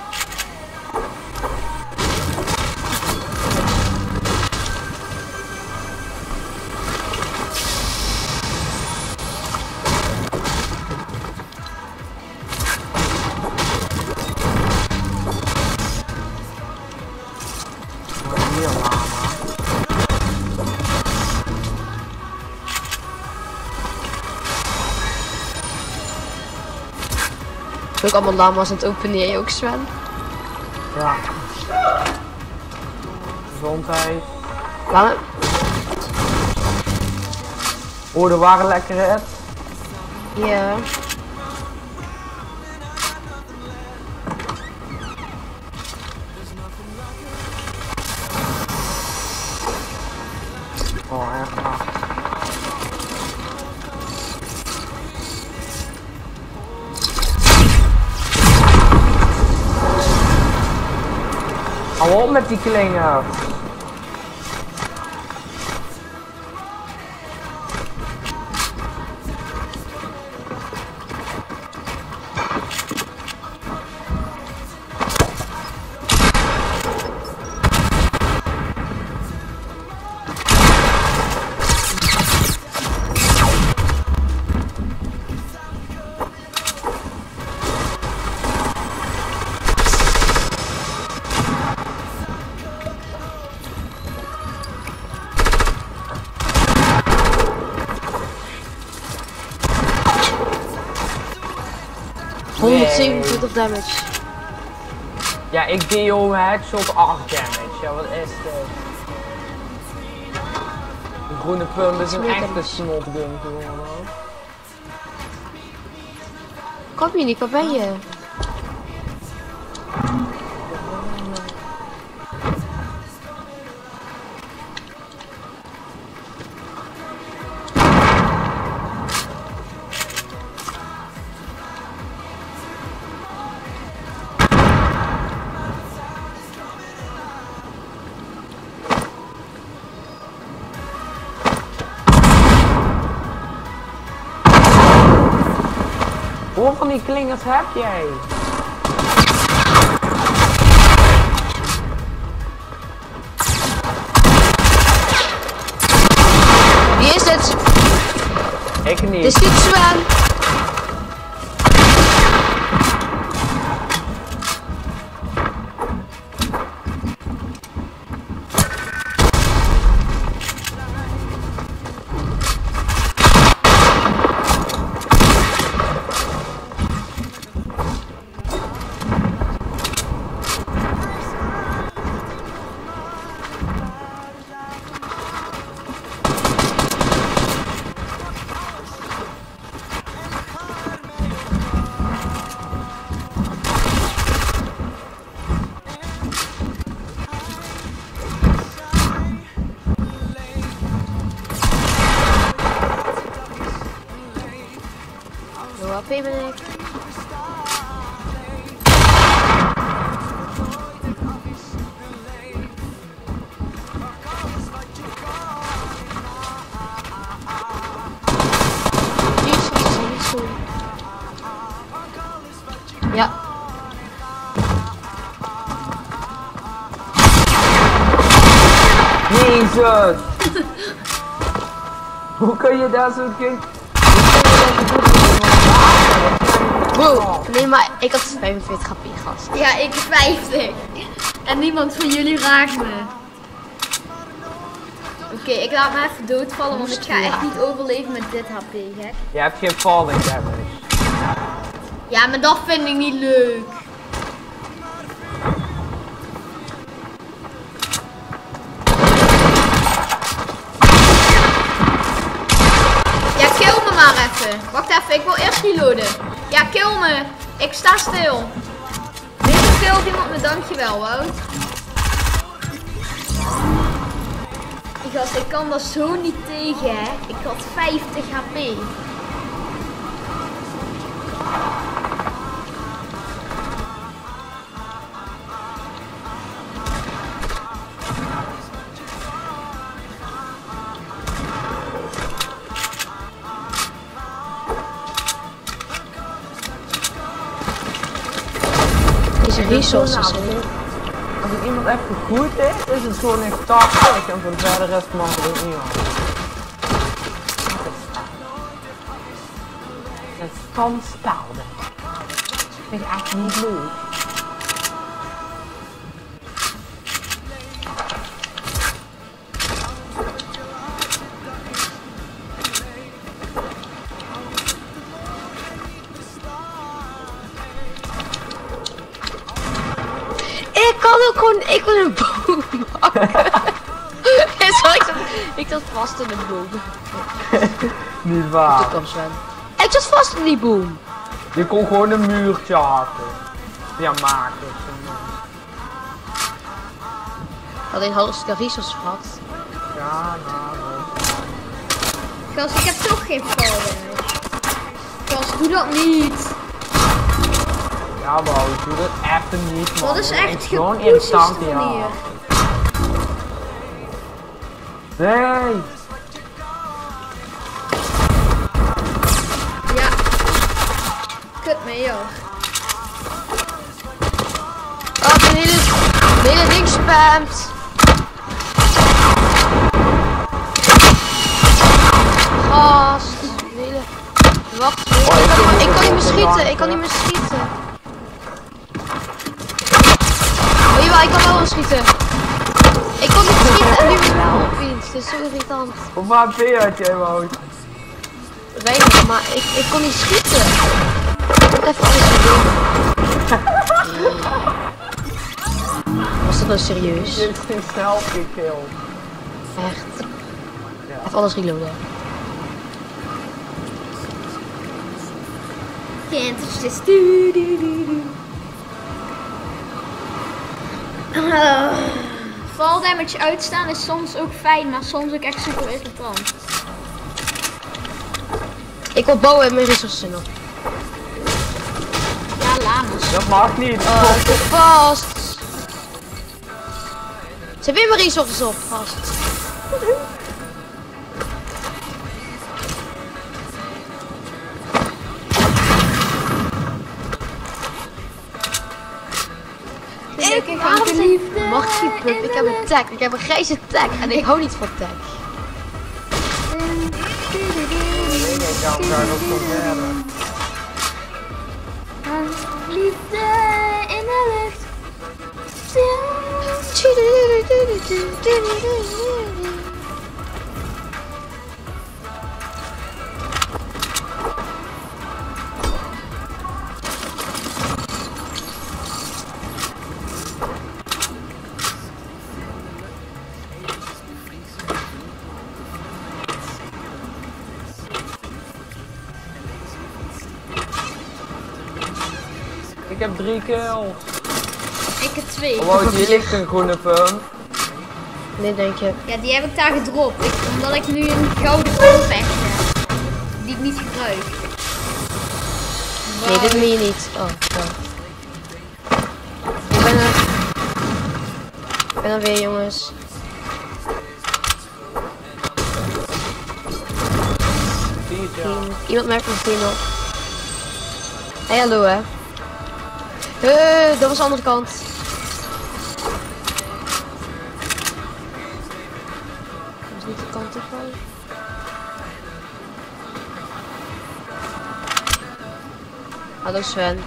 Wat hier, mama? Ook allemaal lama's aan het openen, jij ook, Sven? Ja. Gezondheid. Waarom? Oh, er waren lekkere het. Ja. Oh, echt. Ah. Hou op met die klingers. honderdzevenentwintig damage. Ja, ik deal een headshot acht damage. Ja, wat is dit? De groene pump is een echte snotgun geworden. Kom je niet, waar ben je? Hoeveel van die klingers heb jij? Wie is het? Ik niet. De ziet Sven. H P ben ik. Ja. Jezus! Hoe kun je daar zo kind? Wow, nee maar ik had vijfenveertig H P gast. Ja, ik vijftig. En niemand van jullie raakt me. Oké, okay, ik laat me even doodvallen, want ik ga echt niet overleven met dit H P, gek. Je hebt geen falling damage. Ja, maar dat vind ik niet leuk. Ja, kill me maar even. Wacht even, ik wil eerst reloaden. Ja, kill me. Ik sta stil. Deze kill iemand me, dankjewel, Wout. Die gast, ik kan dat zo niet tegen, hè. Ik had vijftig H P. Resources. Als er iemand even goed is, is het gewoon echt tachtig en voor de verder rest mag het ook niet aan. Het is van spelden. Dat vind ik echt niet leuk. Ik kan ook gewoon, ik wil een boom maken. Ik zat vast in de boom. Niet waar. Kom Sven. Ik zat vast in die boom. Je kon gewoon een muurtje haken. Ja, maken. Alleen hartstikke resources gehad. Ja, nou. Gast, ik heb toch geen fallen. Gast, doe dat niet. Ja, Ja, bro, ik doe dat echt niet, man. Dat is echt gewoon gepoest irritant, manier. ja. Nee! Ja. Kut mee, joh. Oh, ik ben hele, de hele ding spamt. Gast. de hele- Wacht, ik kan, ik kan niet meer schieten. Ik kan niet meer schieten. Oh jawel, ik kan wel wel schieten. Ik kon niet schieten en nu weer wel. Vriend, het is zo irritant. Hoeveel H P had jij, Wout? Weinig, maar ik, ik kon niet schieten. Ik moet even alles gaan doen. Was dat nou serieus? Je hebt geen snel gekilld. Echt. Even alles reloaden. Can't touch this. Do, do, do, do. Uh, Fall damage uitstaan is soms ook fijn, maar soms ook echt super irritant. Ik wil bouwen en mijn resources op. Ja, lamas. Dat mag niet. Oh, ik zit vast. Ze hebben weer mijn resources op, vast. Ik ga de liefde. Mag je pup? Ik heb een tag. Ik heb een grijze tag. En ik hou niet van tag. Ik kan daar nog van verder. Liefde in de lucht. Ik heb drie kills. Ik heb twee. Oh, Wout, hier ligt een groene pump. Nee, denk je. Ja, die heb ik daar gedropt. Ik, omdat ik nu een gouden pump heb. Die ik niet gebruik. Nee, dit meen je niet. Oh, oh. Ik ben er. Ik ben er weer, jongens. Zie je het, ja. Iemand merkt me meteen op. Hey, hallo hè. Uh, dat was de andere kant. Dat is niet de kant op. Hallo Sven.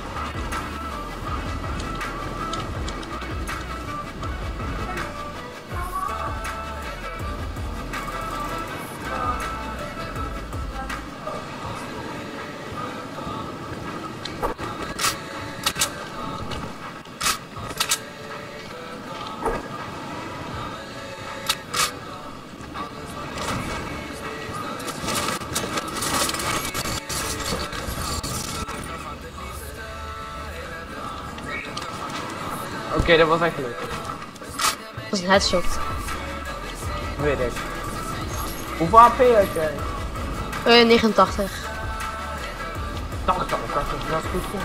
Oké, okay, dat was echt leuk. Dat was een headshot. Weet ik. Hoeveel H P had jij? Uh, negenentachtig. tachtig, tachtig, dat is goed voor.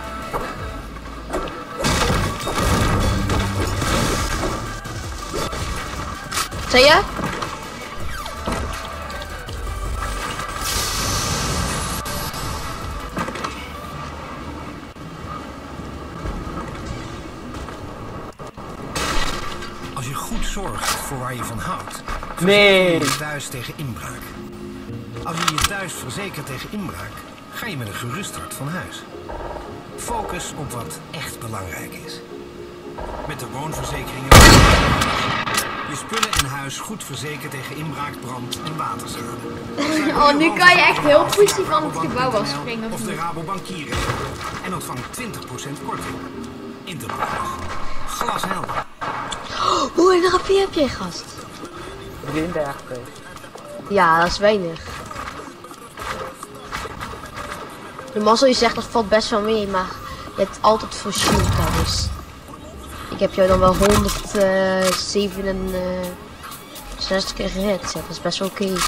Zei je? Als je goed zorgt voor waar je van houdt, Nee. verzeker je je thuis tegen inbraak. Als je je thuis verzekert tegen inbraak, ga je met een gerust hart van huis. Focus op wat echt belangrijk is. Met de woonverzekeringen je spullen en huis goed verzekerd tegen inbraak, brand en waterschade. Oh, nu kan je echt heel poesie van het gebouw afspringen. Of de Rabobank Kierregeling en ontvang twintig procent korting. Interpolis. Glashelder. Hoe een rapie heb je, gast? drieëndertig. Ja, dat is weinig. Normaal zou je zeggen dat valt best wel mee, maar je hebt altijd voor shield dus. Ik heb jou dan wel honderdzevenenzestig keer gered. Ja, dat is best wel oké. Okay.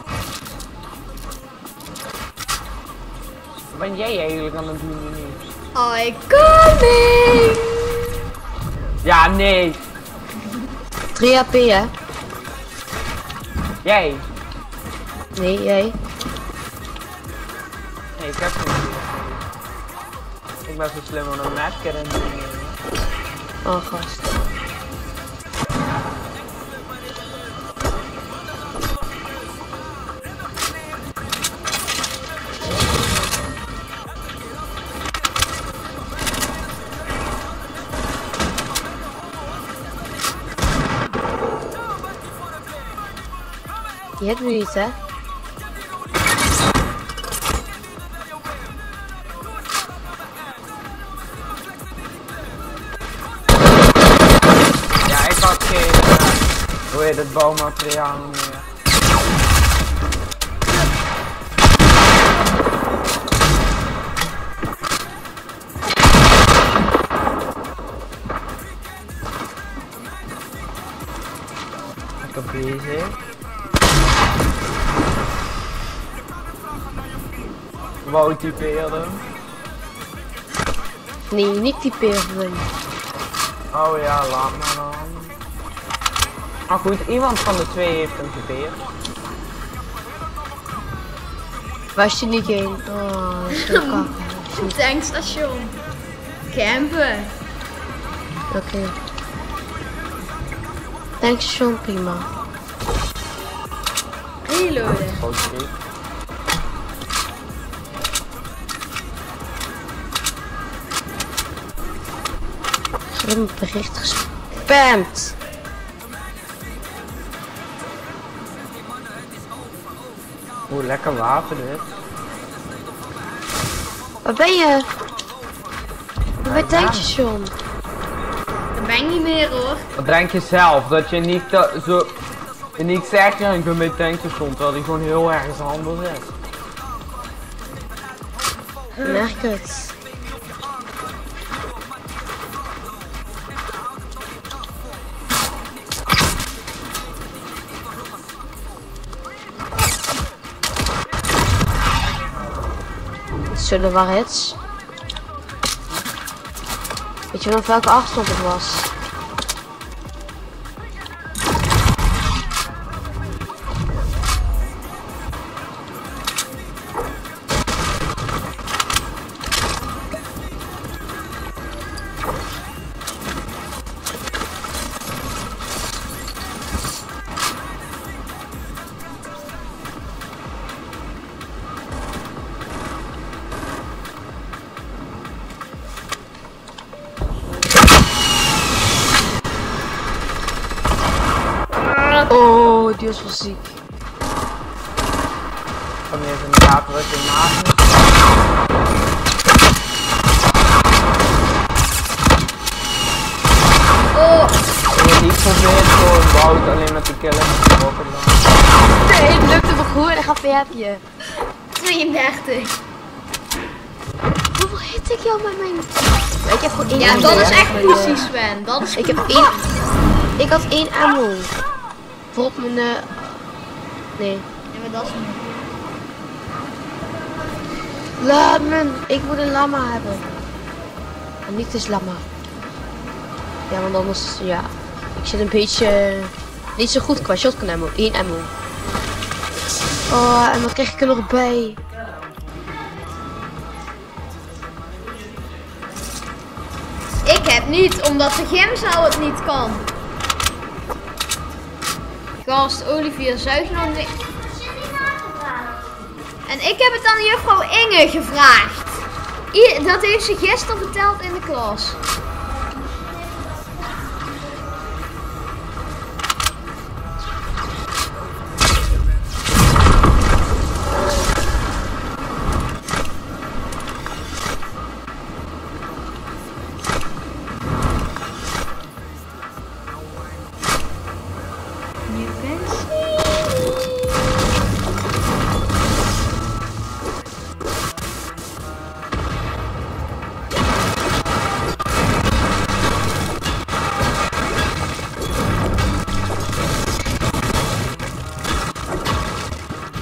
Wat ben jij eigenlijk aan het doen nu? Oh, ik coming! Ja, nee. drie H P hè? Jij? Nee, jij. Nee, ik heb geen idee. Ik ben zo slim om een mapker en dingen. Oh gast. Je hebt nu iets, hè? Ja, ik had geen, uh, hoe heet het, bouwmateriaal meer. Lekker bezig. Wou typeren. Nee, niet typeren. Oh ja, laat maar dan. Maar goed, iemand van de twee heeft hem getypeerd. Waar is je niet heen? Oh, zo kakken. Tankstation. Campen. Oké. Okay. Tankstation, prima. Reloaden. Oké. Ik heb een bericht gespamd. Oeh, lekker wapen dit. Waar ben je? Bij het tankstation. Dat ben ik niet meer hoor. Wat denk je zelf? Dat je niet uh, zo... Je niet zegt, ja, ik ben bij het tankstation, terwijl die gewoon heel ergens anders is. Merk het. Zullen waar het? Weet je nog welke afstand het was? Oh, die was wel ziek. Kan je even een wapen wat je naast moet. Oh, En je niet probeert gewoon Wout alleen met de killen met de rocket dan. Nee, het lukte me goed. Dan gaf je heb je. tweeëndertig. Hoeveel hit ik jou met mijn... Ik heb gewoon één Ja, ammo. dat is Ja, echt maar, pussy eh, Sven. Dat is Ik heb één... Ik had één ammo. Voor op mijn... Uh... Nee. Ja, maar dat is niet. Lamen. Ik moet een lama hebben. En niet eens lama. Ja, want anders... Ja. Ik zit een beetje... Niet zo goed qua shotgun ammo. Eén ammo. Oh, en wat krijg ik er nog bij? Ik heb niet, omdat de gymzaal het niet kan. Gast, Olivier, zuig nog niet. En ik heb het aan juffrouw Inge gevraagd. I dat heeft ze gisteren verteld in de klas.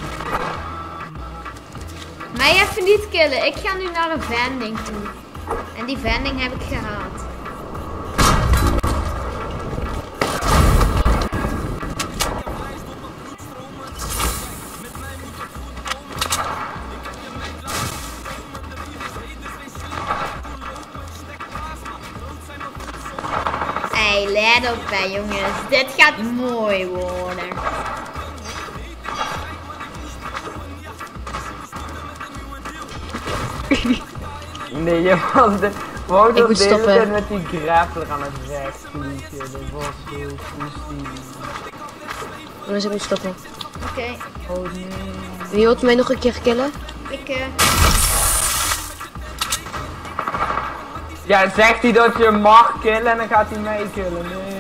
Mij even niet killen, ik ga nu naar een vending toe. En die vending heb ik gehaald. Hey, let op hè jongens. Dit gaat mooi worden. Nee, je was de... Wou Ik dat moet de hele stoppen. tijd met die grappler aan het wegvliegen. Dat was zo toestief. Dus ik moet stoppen. Oké, okay. Oh nee. Wie wilt mij nog een keer killen? ik... Uh... Ja, zegt hij dat je mag killen en dan gaat hij mij killen. Nee.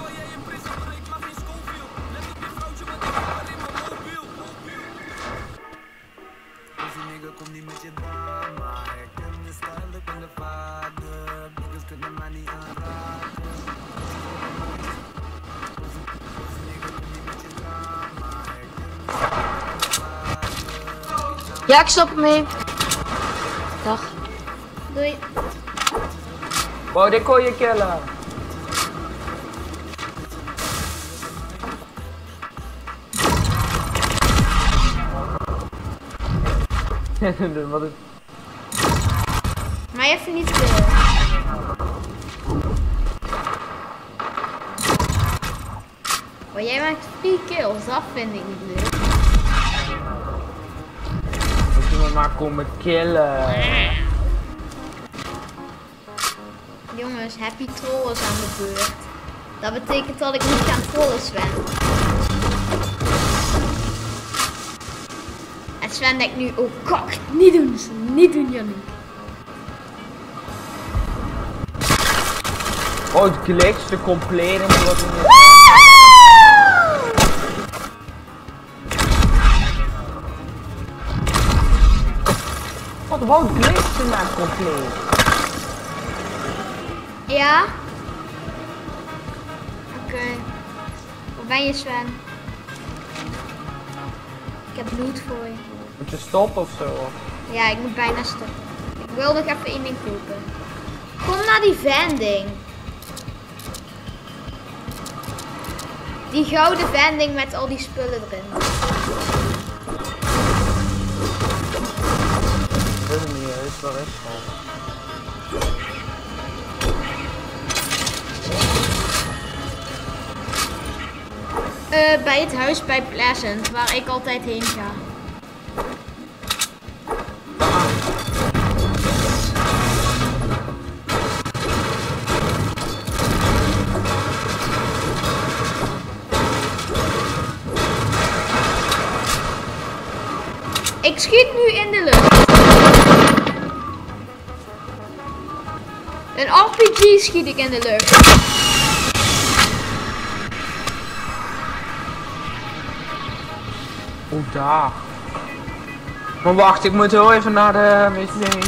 Ja, ik stop ermee. Dag. Doei. Wow, dit kon je killen. Wat is... Maar even niet killen. Oh, jij maakt vier kills, dat vind ik niet leuk. Moet je me maar komen killen. Jongens, happy troll is aan de beurt. Dat betekent dat ik niet ga trollen, Sven. En Sven denkt nu, oh kak, niet doen, niet doen Jannik. Oh, het glitch, de compleet en wat in het... Wat wou glitchen nou compleet? Ja? Oké. Okay. Waar ben je, Sven? Ik heb bloed voor je. Moet je stoppen of zo? Ja, ik moet bijna stoppen. Ik wil nog even één ding kopen. Kom naar die vending. Die gouden vending met al die spullen erin. Dat is niet eens, waar is het? Uh, bij het huis bij Pleasant, waar ik altijd heen ga. Ik schiet nu in de lucht. Een R P G schiet ik in de lucht. Oh, daar. Maar wacht, ik moet heel even naar de wc.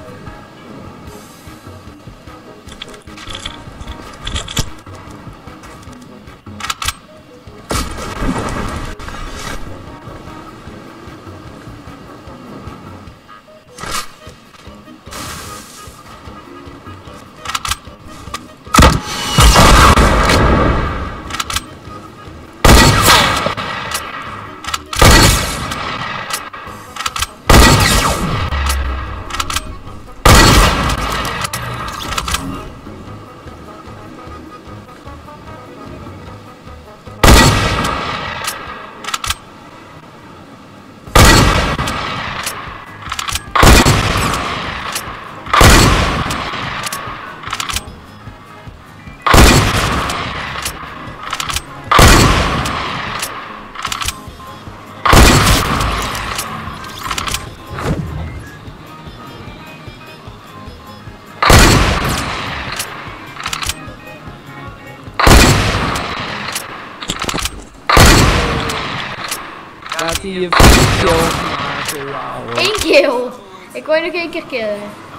Laat hij je kill maken, wauw. Eén kill. Ik wil je nog één keer killen.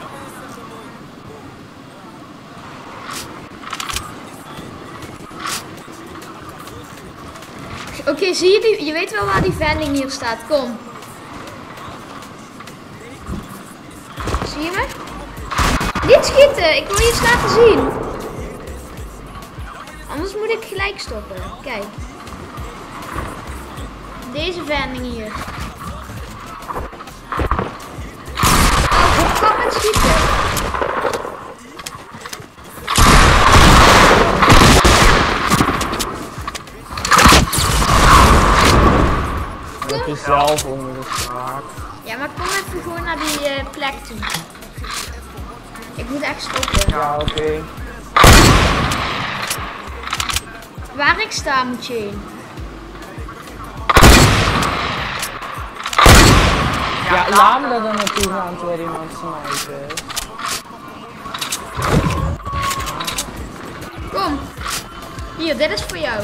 Oké, okay, zie je die? Je weet wel waar die vending hier staat. Kom. Zie je me? Niet schieten, ik wil je iets laten zien. Anders moet ik gelijk stoppen. Kijk. Deze vending hier. Oh, ik kan met schieten. Heb je zelf onder de straat. Ja, maar kom even gewoon naar die uh, plek toe. Ik moet echt stoppen. Ja, oké. Okay. Waar ik sta moet je heen. Ja, laat me er dan naartoe gaan terwijl iemand snipen is. Kom. Hier, dit is voor jou.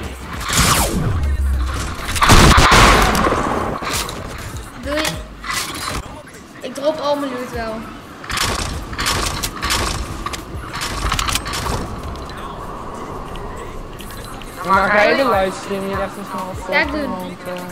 Doei. Ik drop al mijn loot wel. Maar ga je de livestream hier even snel stoppen? Ja, ik doe. Want, uh...